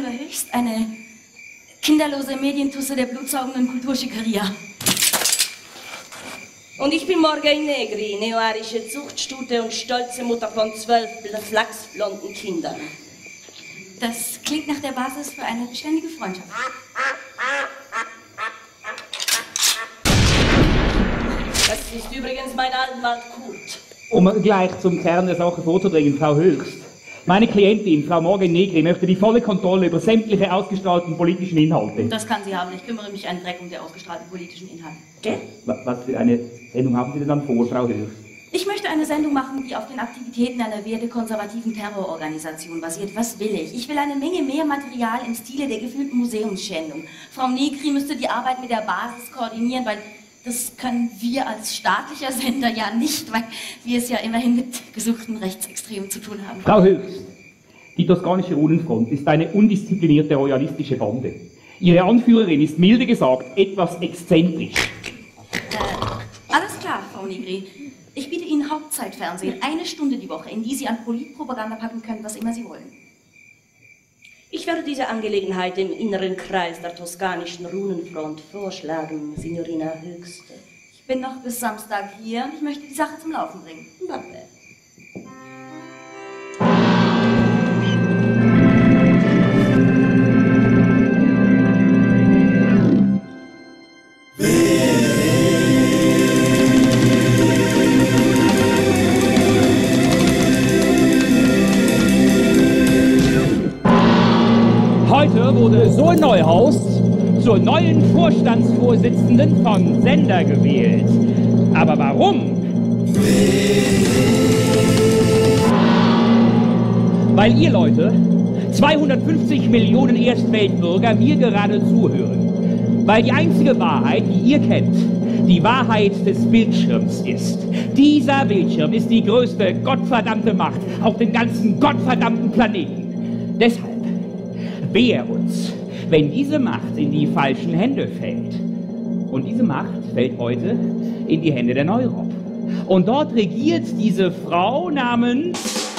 Ihre Höchst, eine kinderlose Medientusse der blutsaugenden Kulturschickeria.
Und ich bin Morgane Negri, neoarische Zuchtstute und stolze Mutter von 12 flachsblonden Kindern.
Das klingt nach der Basis für eine beständige Freundschaft.
Das ist übrigens mein Anwalt Kurt.
Um gleich zum Kern der Sache vorzudringen, Frau Höchst. Meine Klientin, Frau Morgan Negri, möchte die volle Kontrolle über sämtliche ausgestrahlten politischen Inhalte.
Das kann sie haben. Ich kümmere mich einen Dreck um die ausgestrahlten politischen Inhalte.
Was für eine Sendung haben Sie denn dann vor, Frau Höchst?
Ich möchte eine Sendung machen, die auf den Aktivitäten einer wertekonservativen Terrororganisation basiert. Was will ich? Ich will eine Menge mehr Material im Stile der gefühlten Museumsschändung. Frau Negri müsste die Arbeit mit der Basis koordinieren, weil das können wir als staatlicher Sender ja nicht, weil wir es ja immerhin mit gesuchten Rechtsextremen zu tun haben.
Frau Höchst, die toskanische Runenfront ist eine undisziplinierte royalistische Bande. Ihre Anführerin ist milde gesagt etwas exzentrisch.
Alles klar, Frau Negri. Ich biete Ihnen Hauptzeitfernsehen, 1 Stunde die Woche, in die Sie an Politpropaganda packen können, was immer Sie wollen.
Ich werde diese Angelegenheit im inneren Kreis der toskanischen Runenfront vorschlagen, Signorina Höchste.
Ich bin noch bis Samstag hier und ich möchte die Sache zum Laufen bringen.
Warte.
Heute wurde Zoe Neuhaus zur neuen Vorstandsvorsitzenden von Sender gewählt. Aber warum? Weil ihr Leute, 250 Millionen Erstweltbürger, mir gerade zuhören. Weil die einzige Wahrheit, die ihr kennt, die Wahrheit des Bildschirms ist. Dieser Bildschirm ist die größte gottverdammte Macht auf dem ganzen gottverdammten Planeten. Deshalb wehe uns, wenn diese Macht in die falschen Hände fällt. Und diese Macht fällt heute in die Hände der Neurob. Und dort regiert diese Frau namens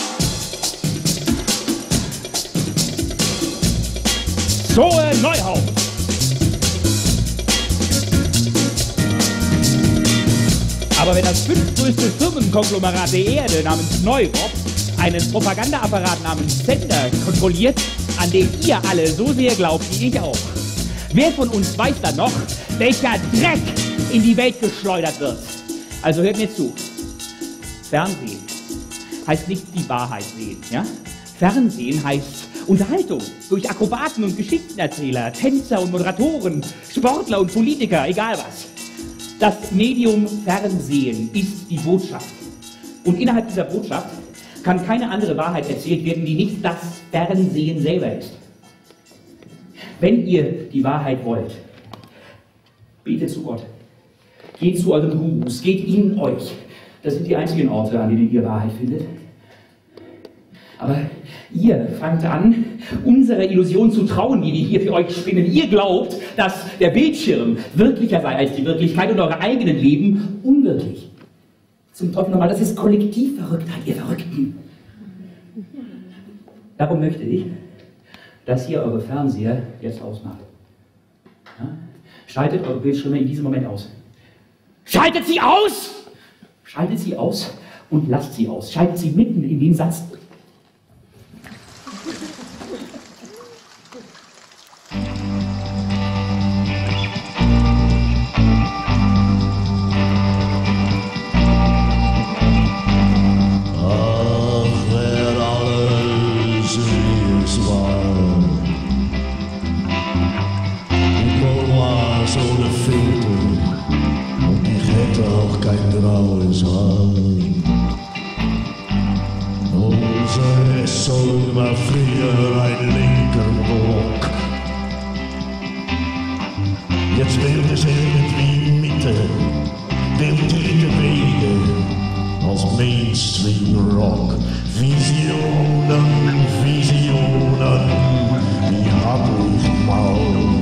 Zoe Neuhaus. Aber wenn das 5. größte Firmenkonglomerat der Erde namens Neurob einen Propagandaapparat namens Sender kontrolliert, an den ihr alle so sehr glaubt wie ich auch. Wer von uns weiß dann noch, welcher Dreck in die Welt geschleudert wird? Also hört mir zu. Fernsehen heißt nicht die Wahrheit sehen, ja? Fernsehen heißt Unterhaltung durch Akrobaten und Geschichtenerzähler, Tänzer und Moderatoren, Sportler und Politiker, egal was. Das Medium Fernsehen ist die Botschaft. Und innerhalb dieser Botschaft kann keine andere Wahrheit erzählt werden, die nicht das Fernsehen selber ist. Wenn ihr die Wahrheit wollt, betet zu Gott. Geht zu euren Gurus, geht in euch. Das sind die einzigen Orte, an denen ihr Wahrheit findet. Aber ihr fangt an, unserer Illusion zu trauen, die wir hier für euch spinnen. Ihr glaubt, dass der Bildschirm wirklicher sei als die Wirklichkeit und eure eigenen Leben unwirklich. Zum Teufel nochmal, das ist Kollektivverrücktheit, ihr Verrückten. Darum möchte ich, dass ihr eure Fernseher jetzt ausmacht. Ja? Schaltet eure Bildschirme in diesem Moment aus. Schaltet sie aus! Schaltet sie aus und lasst sie aus. Schaltet sie mitten in den Satz.
Jetzt wird es irgendwie Mitte, der dritte Wege als Mainstream Rock. Visionen, Visionen, die hab ich mal.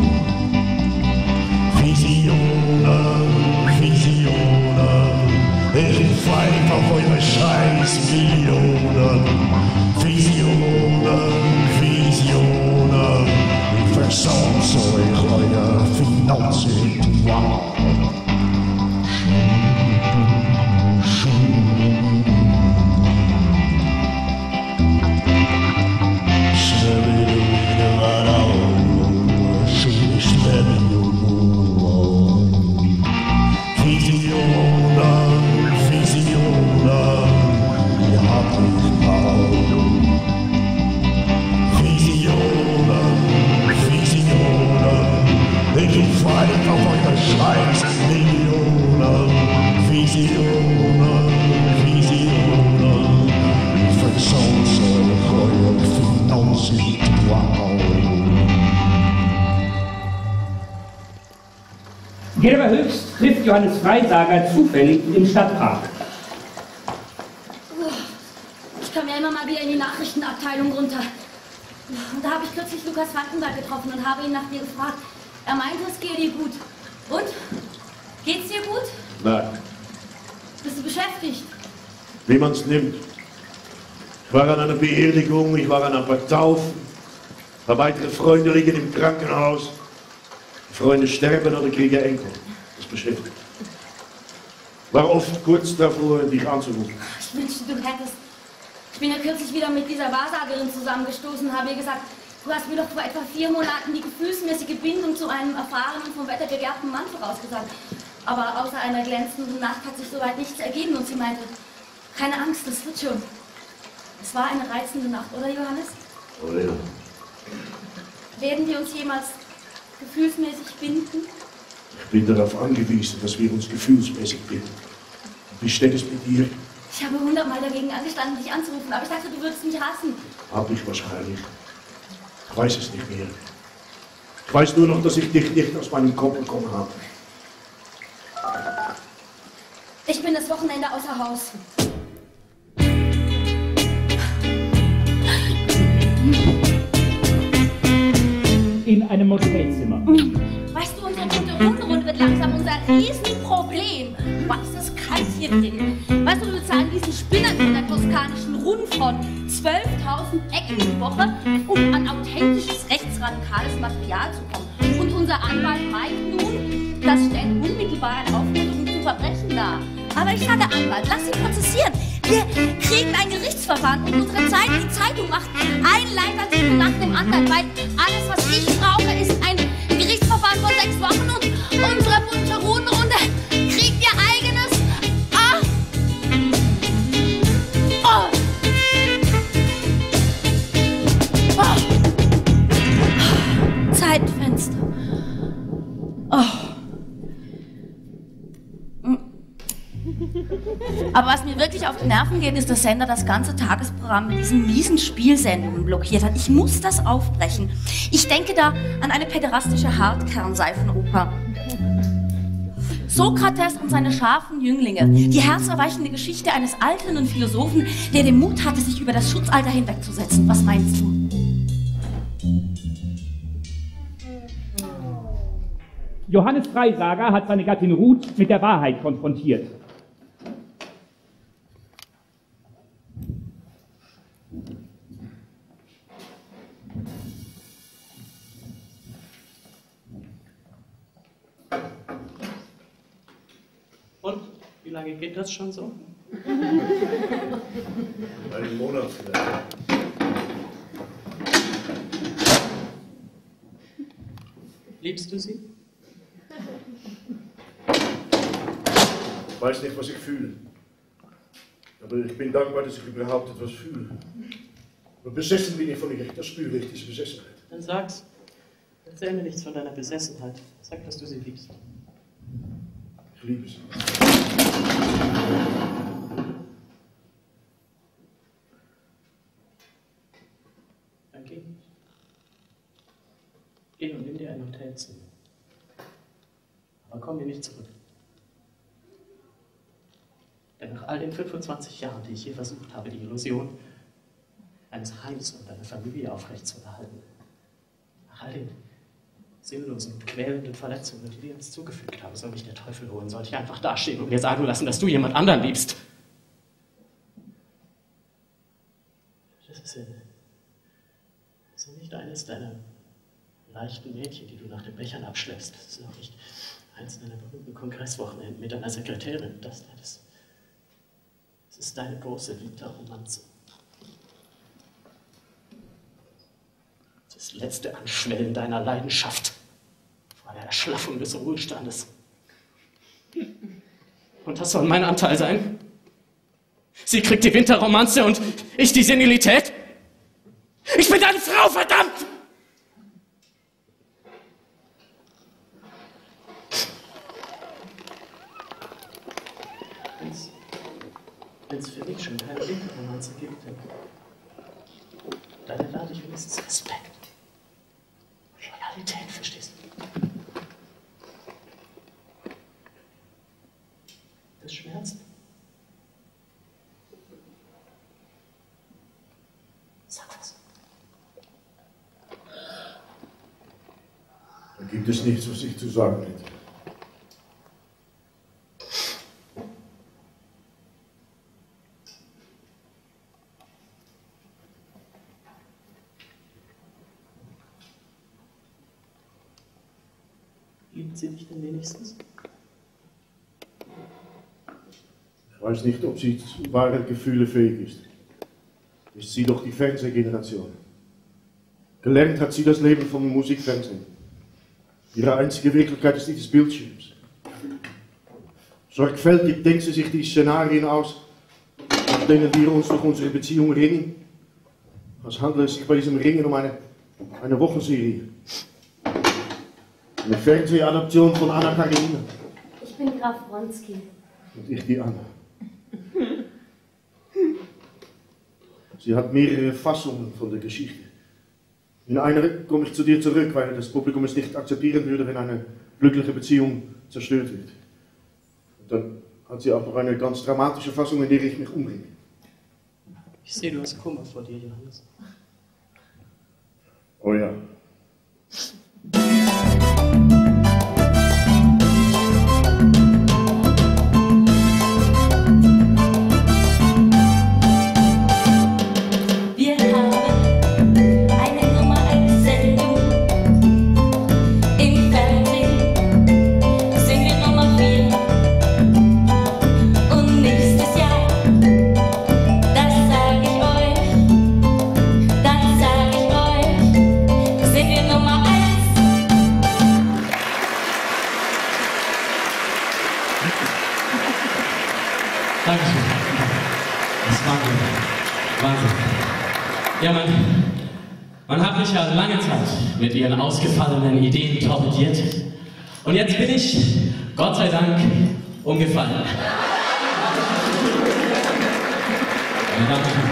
Visionen, Visionen, ich pfeif auf eure scheiß Millionen. Visionen, Visionen. Schnauze, wow.
Gerber Höchst trifft Johannes Freisager zufällig im Stadtpark.
Ich komme ja immer mal wieder in die Nachrichtenabteilung runter. Und da habe ich kürzlich Lukas Vandenberg getroffen und habe ihn nach dir gefragt. Er meinte, es gehe dir gut. Und? Geht's dir gut?
Nein.
Bist du beschäftigt?
Wie man es nimmt. Ich war an einer Beerdigung, ich war an ein paar Taufen. Ein paar weitere Freunde liegen im Krankenhaus. Freunde sterben oder kriegen Enkel. Das beschäftigt. War oft kurz davor, dich anzurufen.
Ich wünschte, du hättest. Ich bin ja kürzlich wieder mit dieser Wahrsagerin zusammengestoßen und habe ihr gesagt, du hast mir doch vor etwa 4 Monaten die gefühlsmäßige Bindung zu einem erfahrenen, vom Wetter begehrten Mann vorausgesagt. Aber außer einer glänzenden Nacht hat sich soweit nichts ergeben und sie meinte, keine Angst, das wird schon. Es war eine reizende Nacht, oder Johannes?
Oh ja.
Werden wir uns jemals gefühlsmäßig binden?
Ich bin darauf angewiesen, dass wir uns gefühlsmäßig binden. Wie steht es mit dir?
Ich habe 100-mal dagegen angestanden, dich anzurufen, aber ich dachte, du würdest mich hassen.
Hab ich wahrscheinlich. Ich weiß es nicht mehr. Ich weiß nur noch, dass ich dich nicht aus meinem Kopf bekommen habe.
Ich bin das Wochenende außer Haus.
In einem Motelzimmer.
Weißt du, unsere Bunte-Runde wird langsam unser Riesenproblem. Was ist das kalt hier drin? Weißt du, wir bezahlen diesen Spinnern in der toskanischen Rund von 12.000 Ecken die Woche, um an authentisches rechtsradikales Material zu kommen. Und unser Anwalt meint nun, das stellt unmittelbar eine Aufforderung zu Verbrechen dar. Aber ich sage Anwalt, lass ihn prozessieren. Wir kriegen ein Gerichtsverfahren und unsere Zeit, die Zeitung macht einen Leitartikel nach dem anderen, weil alles, was ich brauche, ist ein Gerichtsverfahren von 6 Wochen und unsere bunte Runde kriegt ihr eigenes. Zeitfenster. Aber was mir wirklich auf die Nerven geht, ist, dass Sender das ganze Tagesprogramm mit diesen miesen Spielsendungen blockiert hat. Ich muss das aufbrechen. Ich denke da an eine päderastische Hartkernseifenoper. Sokrates und seine scharfen Jünglinge. Die herzerweichende Geschichte eines alternden Philosophen, der den Mut hatte, sich über das Schutzalter hinwegzusetzen. Was meinst du?
Johannes Freisager hat seine Gattin Ruth mit der Wahrheit konfrontiert.
Und? Wie lange geht das schon so?
Einen Monat vielleicht.
Liebst du sie?
Ich weiß nicht, was ich fühle. Aber ich bin dankbar, dass ich überhaupt etwas fühle. Aber besessen bin ich von ihr, das spüre ich, diese Besessenheit.
Dann sag's. Erzähl mir nichts von deiner Besessenheit. Sag, dass du sie liebst.
Ich liebe sie.
Dann geh. Geh und nimm dir ein Hotelzimmer. Aber komm mir nicht zurück. Denn nach all den 25 Jahren, die ich je versucht habe, die Illusion eines Heims und einer Familie aufrechtzuerhalten, nach all den sinnlosen und quälenden Verletzungen, die wir uns zugefügt haben, soll mich der Teufel holen, sollte ich einfach dastehen und mir sagen lassen, dass du jemand anderen liebst. Das ist ja nicht eines deiner leichten Mädchen, die du nach den Bechern abschleppst. Das ist auch nicht eins deiner berühmten Kongresswochenenden mit deiner Sekretärin. Das ist deine große Vita-Romanze. Das letzte Anschwellen deiner Leidenschaft vor der Erschlaffung des Ruhestandes. Und das soll mein Anteil sein? Sie kriegt die Winterromanze und ich die Senilität? Ich bin deine Frau, verdammt! Wenn es für dich schon keine Winterromanze gibt, dann erwarte ich wenigstens Respekt. Loyalität, verstehst du? Das schmerzt. Sag was.
Da gibt es nichts, was ich zu sagen hätte.
Liebt sie dich denn wenigstens?
Ich weiß nicht, ob sie zu wahren Gefühlen fähig ist. Ist sie doch die Fernsehgeneration. Gelernt hat sie das Leben vom Musikfernsehen. Ihre einzige Wirklichkeit ist die des Bildschirms. Sorgfältig denkt sie sich die Szenarien aus, nach denen wir uns durch unsere Beziehung ringen. Es handelt sich bei diesem Ringen um eine Wochenserie. Eine Fernsehadaption von Anna Karenina.
Ich bin Graf Wronski.
Und ich die Anna. Sie hat mehrere Fassungen von der Geschichte. In einer komme ich zu dir zurück, weil das Publikum es nicht akzeptieren würde, wenn eine glückliche Beziehung zerstört wird. Und dann hat sie auch noch eine ganz dramatische Fassung, in der ich mich umbringe.
Ich sehe, du hast Kummer vor dir, Johannes.
Oh ja.
Dankeschön. Das war Wahnsinn. Ja, man hat mich ja lange Zeit mit ihren ausgefallenen Ideen torpediert. Und jetzt bin ich, Gott sei Dank, umgefallen. Meine Damen und Herren,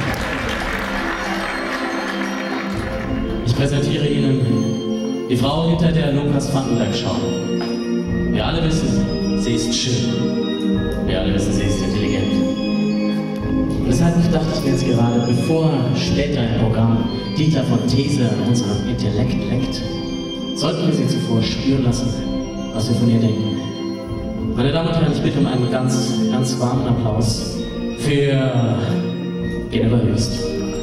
ich präsentiere Ihnen die Frau hinter der Lukas Vandenberg Show. Wir alle wissen, sie ist schön. Wir alle wissen, sie ist intelligent. Und deshalb dachte ich mir jetzt gerade, bevor später im Programm Dieter von These an unserem Intellekt leckt, sollten wir sie zuvor spüren lassen, was wir von ihr denken. Meine Damen und Herren, ich bitte um einen ganz, ganz warmen Applaus für Geneva Höchst.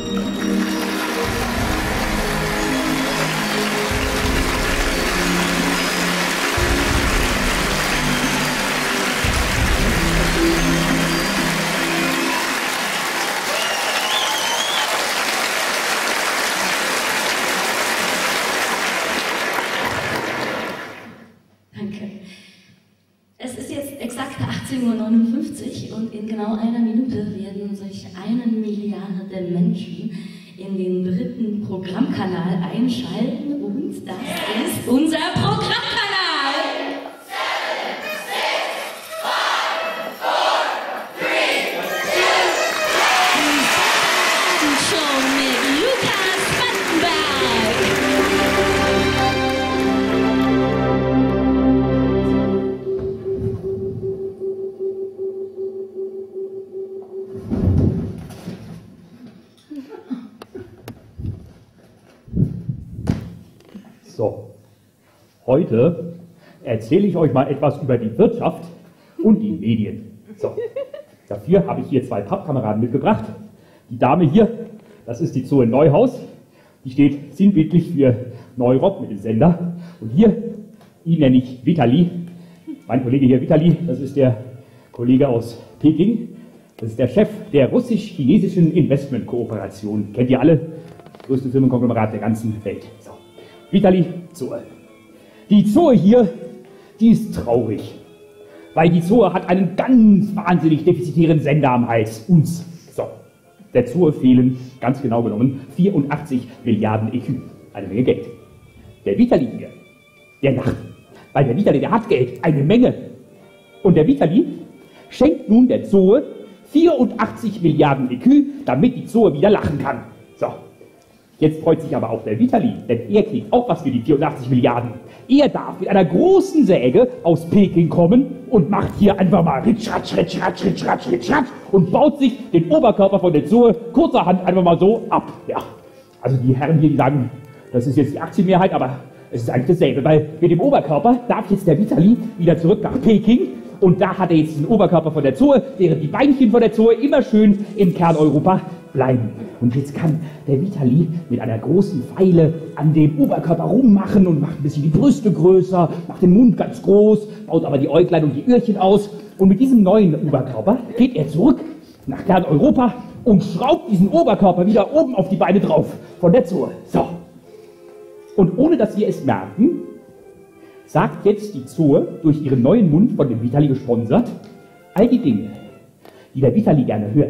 Es ist jetzt exakt 18:59 Uhr und in genau einer Minute werden sich 1 Milliarde Menschen in den 3. Programmkanal einschalten und das ist unser Programmkanal! Show mit Lukas Vandenberg!
So, heute erzähle ich euch mal etwas über die Wirtschaft und die Medien. So, dafür habe ich hier 2 Pappkameraden mitgebracht. Die Dame hier, das ist die Zoe Neuhaus, die steht sinnbildlich für Neurop mit dem Sender. Und hier, ihn nenne ich Vitali. Mein Kollege hier, Vitali, das ist der Kollege aus Peking. Das ist der Chef der russisch-chinesischen Investmentkooperation. Kennt ihr alle? Das größte Firmenkonglomerat der ganzen Welt. So. Vitali, Zoe. Die Zoe hier, die ist traurig. Weil die Zoe hat einen ganz wahnsinnig defizitären Sender am Hals. Uns. So. Der Zoe fehlen, ganz genau genommen, 84 Milliarden EQ. Eine Menge Geld. Der Vitali hier, der lacht. Weil der Vitali, der hat Geld. Eine Menge. Und der Vitali schenkt nun der Zoe 84 Milliarden EQ, damit die Zoe wieder lachen kann. So. Jetzt freut sich aber auch der Vitali, denn er kriegt auch was für die 84 Milliarden. Er darf mit einer großen Säge aus Peking kommen und macht hier einfach mal ritsch, ratsch, ritsch, ratsch, ritsch, ratsch, ritsch, ratsch und baut sich den Oberkörper von der Zoe kurzerhand einfach mal so ab. Ja. Also die Herren hier, die sagen, das ist jetzt die Aktienmehrheit, aber es ist eigentlich dasselbe, weil mit dem Oberkörper darf jetzt der Vitali wieder zurück nach Peking und da hat er jetzt den Oberkörper von der Zoe, während die Beinchen von der Zoe immer schön in Kerneuropa bleiben. Und jetzt kann der Vitali mit einer großen Feile an dem Oberkörper rummachen und macht ein bisschen die Brüste größer, macht den Mund ganz groß, baut aber die Äuglein und die Öhrchen aus. Und mit diesem neuen Oberkörper geht er zurück nach Kerneuropa und schraubt diesen Oberkörper wieder oben auf die Beine drauf von der Zoe. So. Und ohne dass wir es merken, sagt jetzt die Zoe durch ihren neuen Mund, von dem Vitali gesponsert, all die Dinge, die der Vitali gerne hört.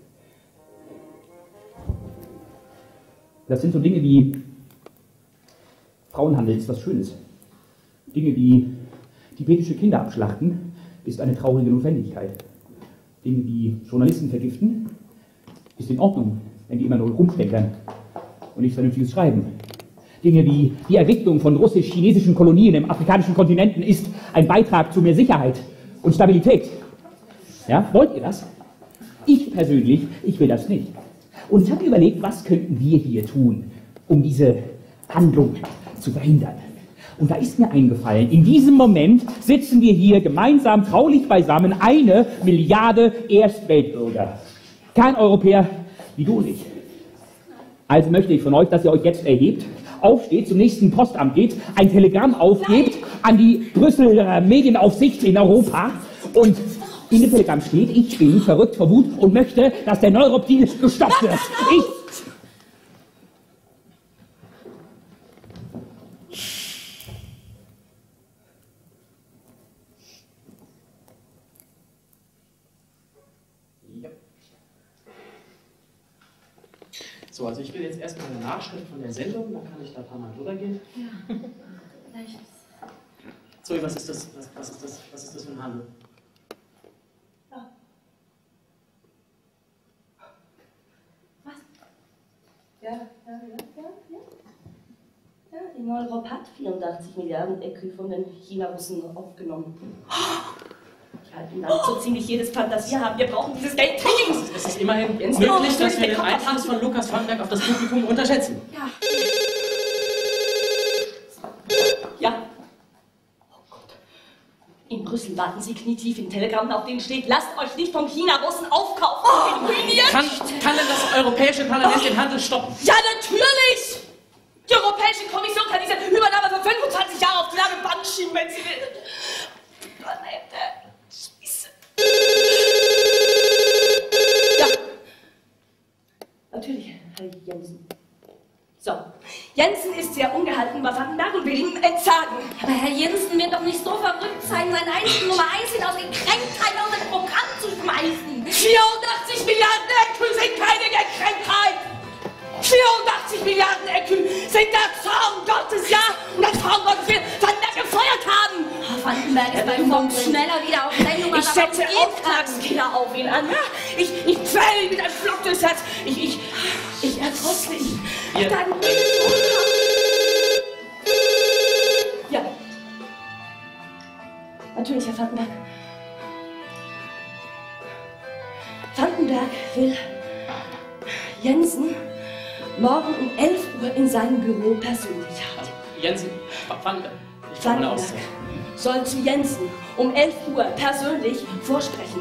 Das sind so Dinge wie Frauenhandel ist was Schönes. Dinge wie tibetische Kinder abschlachten ist eine traurige Notwendigkeit. Dinge wie Journalisten vergiften ist in Ordnung, wenn die immer nur rumsteckern und nichts Vernünftiges schreiben. Dinge wie die Errichtung von russisch-chinesischen Kolonien im afrikanischen Kontinenten ist ein Beitrag zu mehr Sicherheit und Stabilität. Ja, wollt ihr das? Ich persönlich, ich will das nicht. Und ich habe überlegt, was könnten wir hier tun, um diese Handlung zu verhindern. Und da ist mir eingefallen, in diesem Moment sitzen wir hier gemeinsam traulich beisammen, 1 Milliarde Erstweltbürger. Kein Europäer wie du und ich. Also möchte ich von euch, dass ihr euch jetzt erhebt, aufsteht, zum nächsten Postamt geht, ein Telegramm aufgebt an die Brüsseler Medienaufsicht in Europa und in dem Telegramm steht, ich bin verrückt vor Wut und möchte, dass der Neurop-Deal gestoppt wird.
So, also ich will jetzt erstmal einen Nachschritt von der Sendung, dann kann ich da ein paar Mal drüber gehen.
Ja, gleich.
Zoe, was ist das für ein Handel?
Ja, die Neurop hat 84 Milliarden EQ von den China-Russen aufgenommen. Ich halte ihn damit so ziemlich jedes Pfand, das wir haben. Wir brauchen dieses Geld dringend.
Es ist immerhin möglich, dass wir den Einfluss von Lukas Vandenberg auf das Publikum unterschätzen.
Ja.
Ja. Oh Gott. In Brüssel warten Sie knietief in Telegrammen, auf denen steht, lasst euch nicht vom China-Russen aufkaufen.
Kann denn das Europäische Parlament den Handel stoppen?
Ja, natürlich! Die Europäische Kommission kann diese Übernahme für 25 Jahre auf die lange Bank schieben, wenn sie will. Scheiße. Ja. Natürlich, Herr Jensen. So. Jensen ist sehr ungehalten bei Vandenberg und will ihm entsagen.
Aber Herr Jensen wird doch nicht so verrückt sein, sein einzigen Nummer 1 hin aus Gekränktheit aus dem Programm zu schmeißen.
84 Milliarden EQ sind keine Gekränktheit! 84 Milliarden EQ sind der Zorn Gottes, ja! Und der Zorn Gottes will Vandenberg gefeuert haben!
Herr Vandenberg ist beim Funk schneller wieder auf Sendung.
Ich setze Auftragskiller auf ihn an. Ich quäle ihn mit einem Flock durchs Herz. Ich erdrosle ihn.
Ja.
Dann... Ja. Natürlich, Herr Vandenberg. Vandenberg will Jensen morgen um 11 Uhr in seinem Büro persönlich haben.
Jensen, Vandenberg, ich brauche eine Auszeit.
Soll zu Jensen um 11 Uhr persönlich vorsprechen.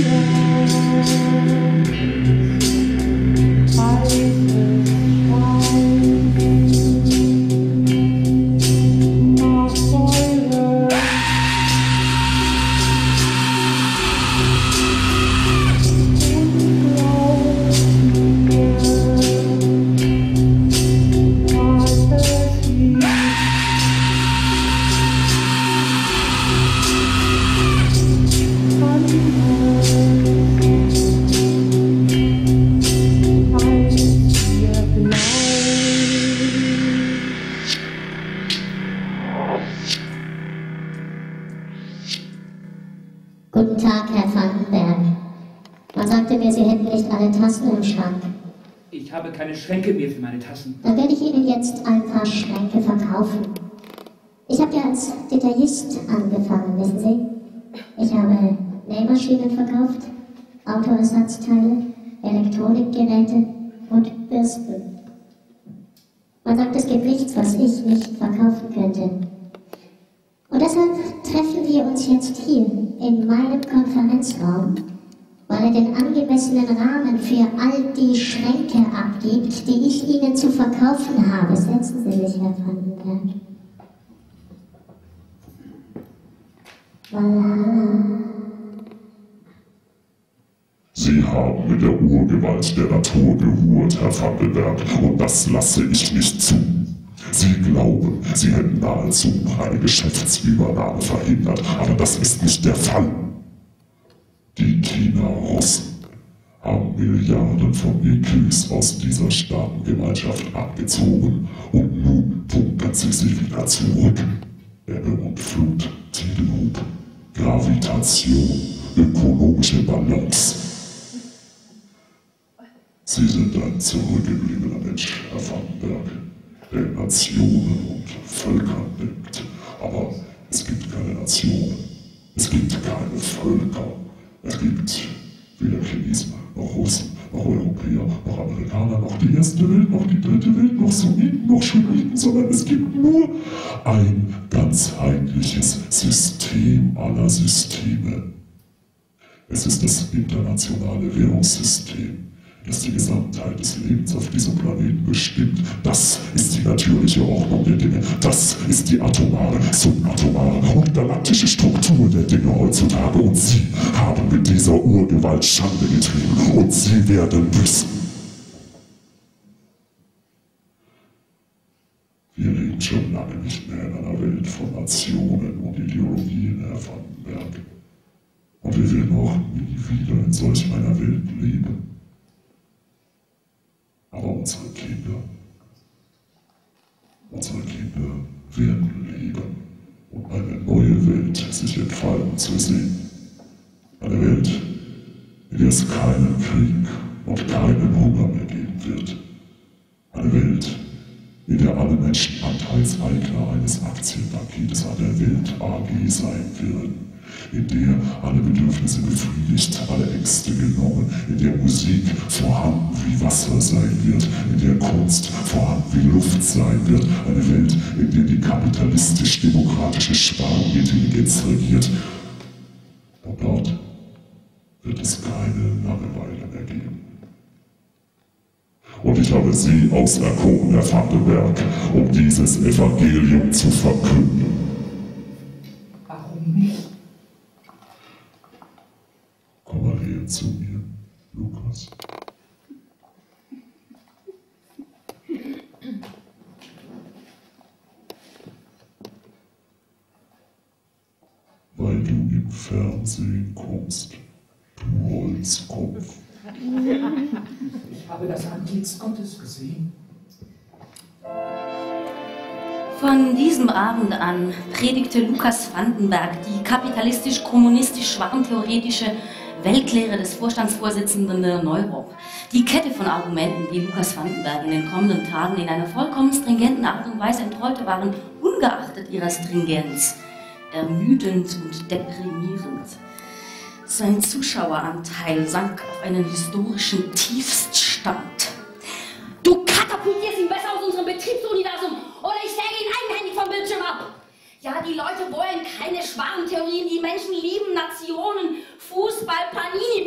Guten Tag, Herr Vandenberg. Man sagte mir, Sie hätten nicht alle Tassen im Schrank.
Ich habe keine Schränke mehr für meine Tassen.
Dann werde ich Ihnen jetzt ein paar Schränke verkaufen. Ich habe ja als Detaillist angefangen, wissen Sie? Ich habe Nähmaschinen verkauft, Autoersatzteile, Elektronikgeräte und Bürsten. Man sagt, es gibt nichts, was ich nicht verkaufen könnte. Und deshalb treffen wir uns jetzt hier in meinem Konferenzraum, weil er den angemessenen Rahmen für all die Schränke abgibt, die ich Ihnen zu verkaufen habe. Setzen Sie sich, Herr Vandenberg. Voilà.
Sie haben mit der Urgewalt der Natur geruht, Herr Vandenberg, und das lasse ich nicht zu. Sie glauben, Sie hätten nahezu eine Geschäftsübernahme verhindert, aber das ist nicht der Fall. Die China-Russen haben Milliarden von EQs aus dieser Staatengemeinschaft abgezogen und nun pumpen sie sie wieder zurück. Ebbe und Flut, Tidenhub, Gravitation, ökonomische Balance. Sie sind ein zurückgebliebener Mensch, Herr Vandenberg, der Nationen und Völker nimmt. Aber es gibt keine Nationen, es gibt keine Völker. Es gibt weder Chinesen, noch Russen, noch Europäer, noch Amerikaner, noch die erste Welt, noch die dritte Welt, noch Sunniten, noch Schiiten, sondern es gibt nur ein ganzheitliches System aller Systeme. Es ist das internationale Währungssystem, das die Gesamtheit des Lebens auf diesem Planeten bestimmt. Das ist die natürliche Ordnung der Dinge. Das ist die atomare, subatomare und galaktische Struktur der Dinge heutzutage. Und Sie haben mit dieser Urgewalt Schande getrieben. Und Sie werden wissen. Wir leben schon lange nicht mehr in einer Welt von Nationen und Ideologien, Herr Vandenberg. Und wir werden auch nie wieder in solch einer Welt leben. Aber unsere Kinder werden leben und eine neue Welt sich entfalten zu sehen. Eine Welt, in der es keinen Krieg und keinen Hunger mehr geben wird. Eine Welt, in der alle Menschen Anteilseigner eines Aktienpaketes an der Welt AG sein werden. In der alle Bedürfnisse befriedigt, alle Ängste genommen, in der Musik vorhanden wie Wasser sein wird, in der Kunst vorhanden wie Luft sein wird, eine Welt, in der die kapitalistisch-demokratische Schwarmintelligenz regiert. Und dort wird es keine Langeweile mehr geben. Und ich habe Sie auserkoren, Herr Vandenberg, um dieses Evangelium zu verkünden.
Warum nicht?
Komm mal her zu mir, Lukas. Weil du im Fernsehen kommst, du Holzkopf.
Ich habe das Antlitz Gottes gesehen.
Von diesem Abend an predigte Lukas Vandenberg die kapitalistisch-kommunistisch-schwarmtheoretische Weltlehre des Vorstandsvorsitzenden der Neurop. Die Kette von Argumenten, die Lukas Vandenberg in den kommenden Tagen in einer vollkommen stringenten Art und Weise entrollte, waren ungeachtet ihrer Stringenz ermüdend und deprimierend. Sein Zuschaueranteil sank auf einen historischen Tiefststand. Du katapultierst ihn besser aus unserem Betriebsuniversum oder ich säge ihn eigenhändig vom Bildschirm ab. Ja, die Leute wollen keine Schwarmtheorien, die Menschen lieben Nationen, Fußball, Panini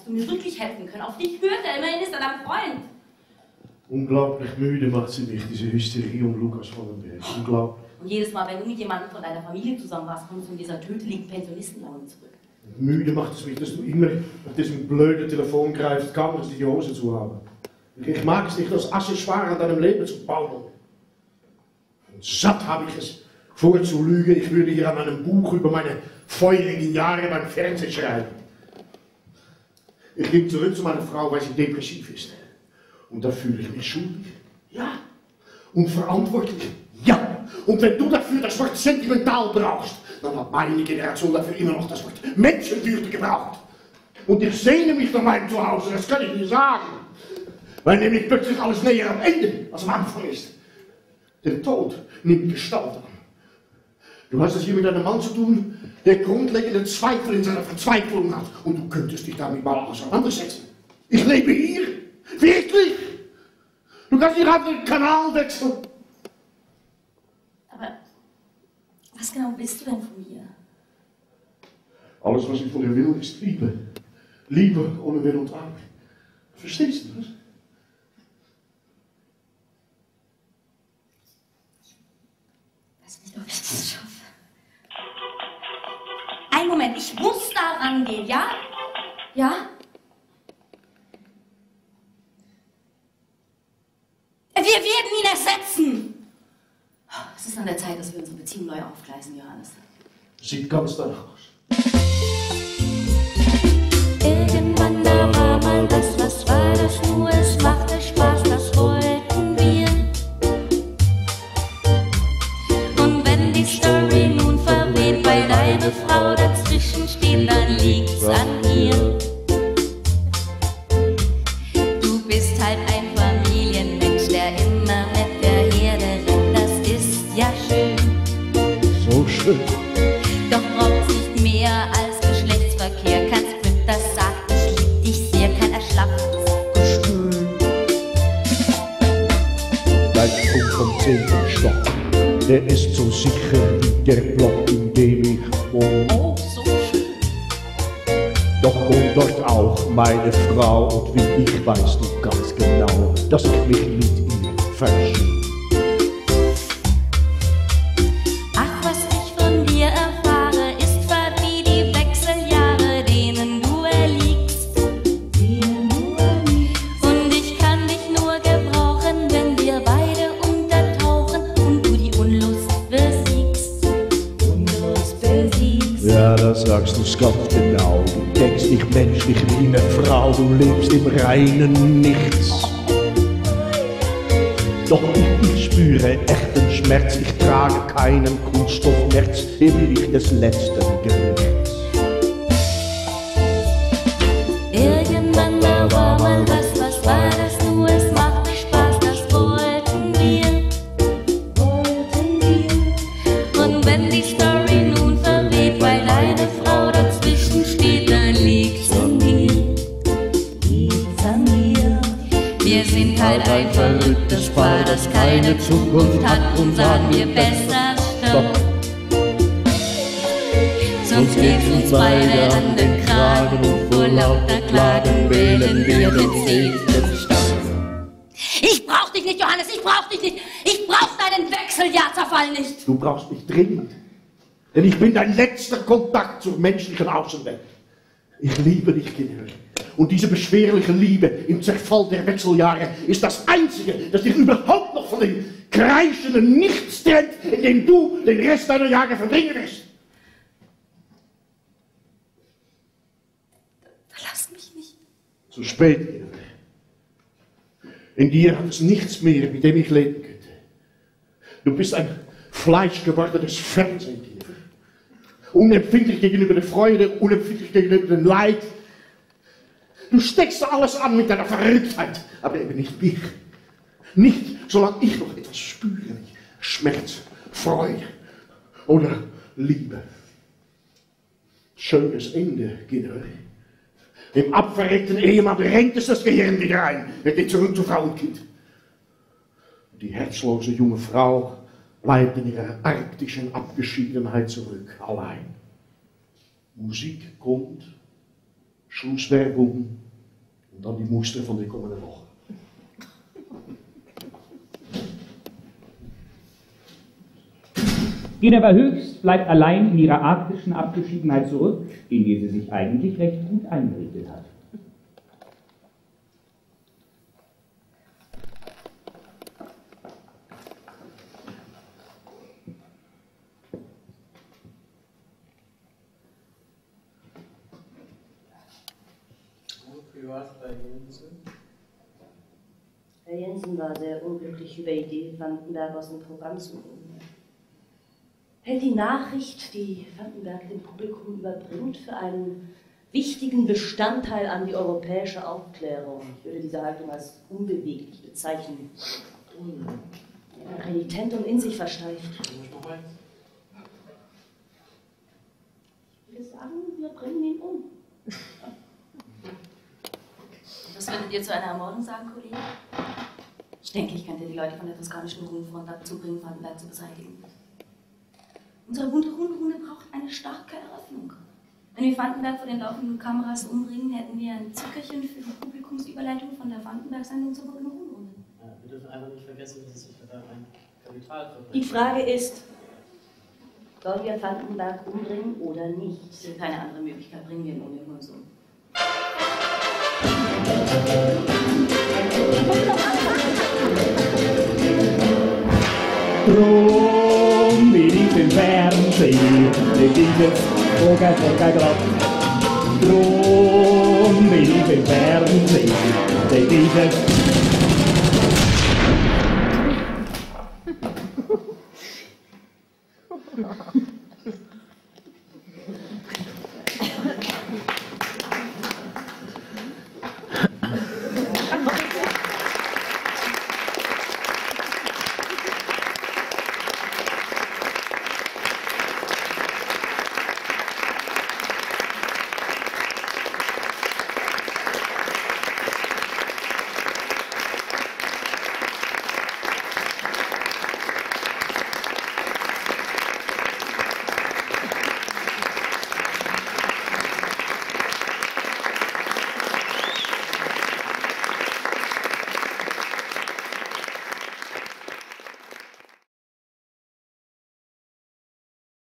du mir wirklich helfen können. Auf dich hört er, immerhin ist er dein Freund.
Unglaublich müde macht sie mich, diese Hysterie um Lukas Vandenberg. Unglaublich.
Und jedes Mal, wenn du mit jemandem von deiner Familie zusammen warst, kommst du in dieser tödlichen Pensionistenlaune zurück.
Müde macht es mich, dass du immer auf diesem blöden Telefon greifst, kaum dass die Hose zu haben. Ich mag es nicht, als Accessoire an deinem Leben zu bauen. Und satt habe ich es, vorzulügen, ich würde hier an einem Buch über meine feurigen Jahre beim Fernsehen schreiben. Ich ging zurück zu meiner Frau, weil sie depressiv ist. Und da fühle ich mich schuldig. Ja. Und verantwortlich. Ja. Und wenn du dafür das Wort sentimental brauchst, dann hat meine Generation dafür immer noch das Wort Menschenwürde gebraucht. Und ich sehne mich nach meinem Zuhause, das kann ich dir sagen. Weil nämlich plötzlich alles näher am Ende als am Anfang ist. Der Tod nimmt Gestalt an. Du hast es hier mit einem Mann zu tun, der grundlegende Zweifel in seiner Verzweiflung hat. Und du könntest dich damit mal auseinandersetzen. Ich lebe hier. Wirklich. Du kannst nicht einfach den Kanal wechseln.
Aber was genau bist du denn von mir?
Alles, was ich von dir will, ist Liebe. Liebe ohne Will und Dank. Verstehst du das?
Ich weiß nicht, ob ich das schaffe. Einen Moment, ich muss da rangehen, ja? Ja? Wir werden ihn ersetzen! Es ist an der Zeit, dass wir unsere Beziehung neu aufgleisen, Johannes.
Sieht ganz danach aus.
Irgendwann da war mal was war das nur? Es machte Spaß, das wollten wir. Und wenn die Story nun verweht, weil deine Frau dazwischen steht, dann liegt's an mir. Du bist halt ein Familienmensch, der immer mit der Herde rennt, das ist ja schön.
So schön.
Doch braucht's nicht mehr als Geschlechtsverkehr, kannst mit das sagen, ich lieb dich sehr, kein Erschlaffungsgestüm.
Dein Sprung vom 10. Stock, der ist so sicher wie der Block, in dem ich wohne.
Oh, so schön.
Doch wohnt dort auch meine Frau und wie ich weiß du ganz genau, dass ich mich mit ihr verstehe.
Ach, was ich von dir erfahre, ist fad wie die Wechseljahre, denen du erliegst. Und ich kann dich nur gebrauchen, wenn wir beide untertauchen und du die Unlust besiegst.
Ja, das sagst du's ganz genau. Du denkst dich menschlich wie eine Frau, du lebst im reinen Nichts. Doch ich spüre echten Schmerz, ich trage keinen Kunststoffnerz im Licht des letzten Gerichts.
Irgendwann da war mal was war das nur? Es machte Spaß, das wollten wir. Und wenn die Story nun verweht, weil deine Frau dazwischen steht, dann liegt's an mir. Wir sind halt ein verrücktes Paar, das keine Zukunft hat und sagen wir besser Stopp. Sonst geht's uns beide an den Kragen und vor lauter Klagen wählen wir den 10. Stock. Ich brauch dich nicht, Johannes, ich brauch dich nicht. Ich brauch deinen Wechseljahrzerfall nicht.
Du brauchst mich dringend. Denn ich bin dein letzter Kontakt zur menschlichen Außenwelt. Ich liebe dich, Kinder. Und diese beschwerliche Liebe im Zerfall der Wechseljahre ist das Einzige, das dich überhaupt noch von dem kreischenden Nichts trennt, in dem du den Rest deiner Jahre verbringen wirst.
Verlass mich nicht.
Zu spät, Kinder. In dir hat es nichts mehr, mit dem ich leben könnte. Du bist ein fleischgewordenes Fernsehen, Kinder. Unempfindlich gegenüber der Freude, unempfindlich gegenüber dem Leid. Du steckst alles an mit deiner Verrücktheit, aber eben nicht mich. Nicht, solange ich noch etwas spüre, wie Schmerz, Freude oder Liebe. Schönes Ende, Kinder. Dem abverreckten Ehemann rennt es das Gehirn wieder ein. Er geht zurück zu Frau und Kind. Die herzlose junge Frau bleibt in ihrer arktischen Abgeschiedenheit zurück, allein. Musik kommt Schlusswerbung und dann die Muster von der kommenden Woche.
Ginevra Höchst bleibt allein in ihrer arktischen Abgeschiedenheit zurück, in die sie sich eigentlich recht gut eingerichtet hat.
Herr Jensen war sehr unglücklich über die Idee, Vandenberg aus dem Programm zu nehmen. Hält die Nachricht, die Vandenberg dem Publikum überbringt, für einen wichtigen Bestandteil an die europäische Aufklärung. Ich würde diese Haltung als unbeweglich bezeichnen. Renitent und in sich versteift. Ich würde sagen, wir bringen ihn um.
Was würdet ihr zu einer Ermordung sagen, Kollege? Ich denke, ich könnte die Leute von der toskanischen Runenfront dazu bringen, Vandenberg zu beseitigen. Unsere bunte Runenrune braucht eine starke Eröffnung. Wenn wir Vandenberg vor den laufenden Kameras umbringen, hätten wir ein Zuckerchen für die Publikumsüberleitung von der Vandenberg-Sendung zur bunten Runenrunde.
Ja, wir dürfen einfach nicht vergessen, dass es sich dabei ein Kapital verbringt.
Die Frage ist, sollen wir Vandenberg umbringen oder nicht?
Keine andere Möglichkeit, bringen wir ihn um den Hunsum.
Drum bin ich im Fernsehen, dieses Vogel. Drum bin ich im Fernsehen, dieses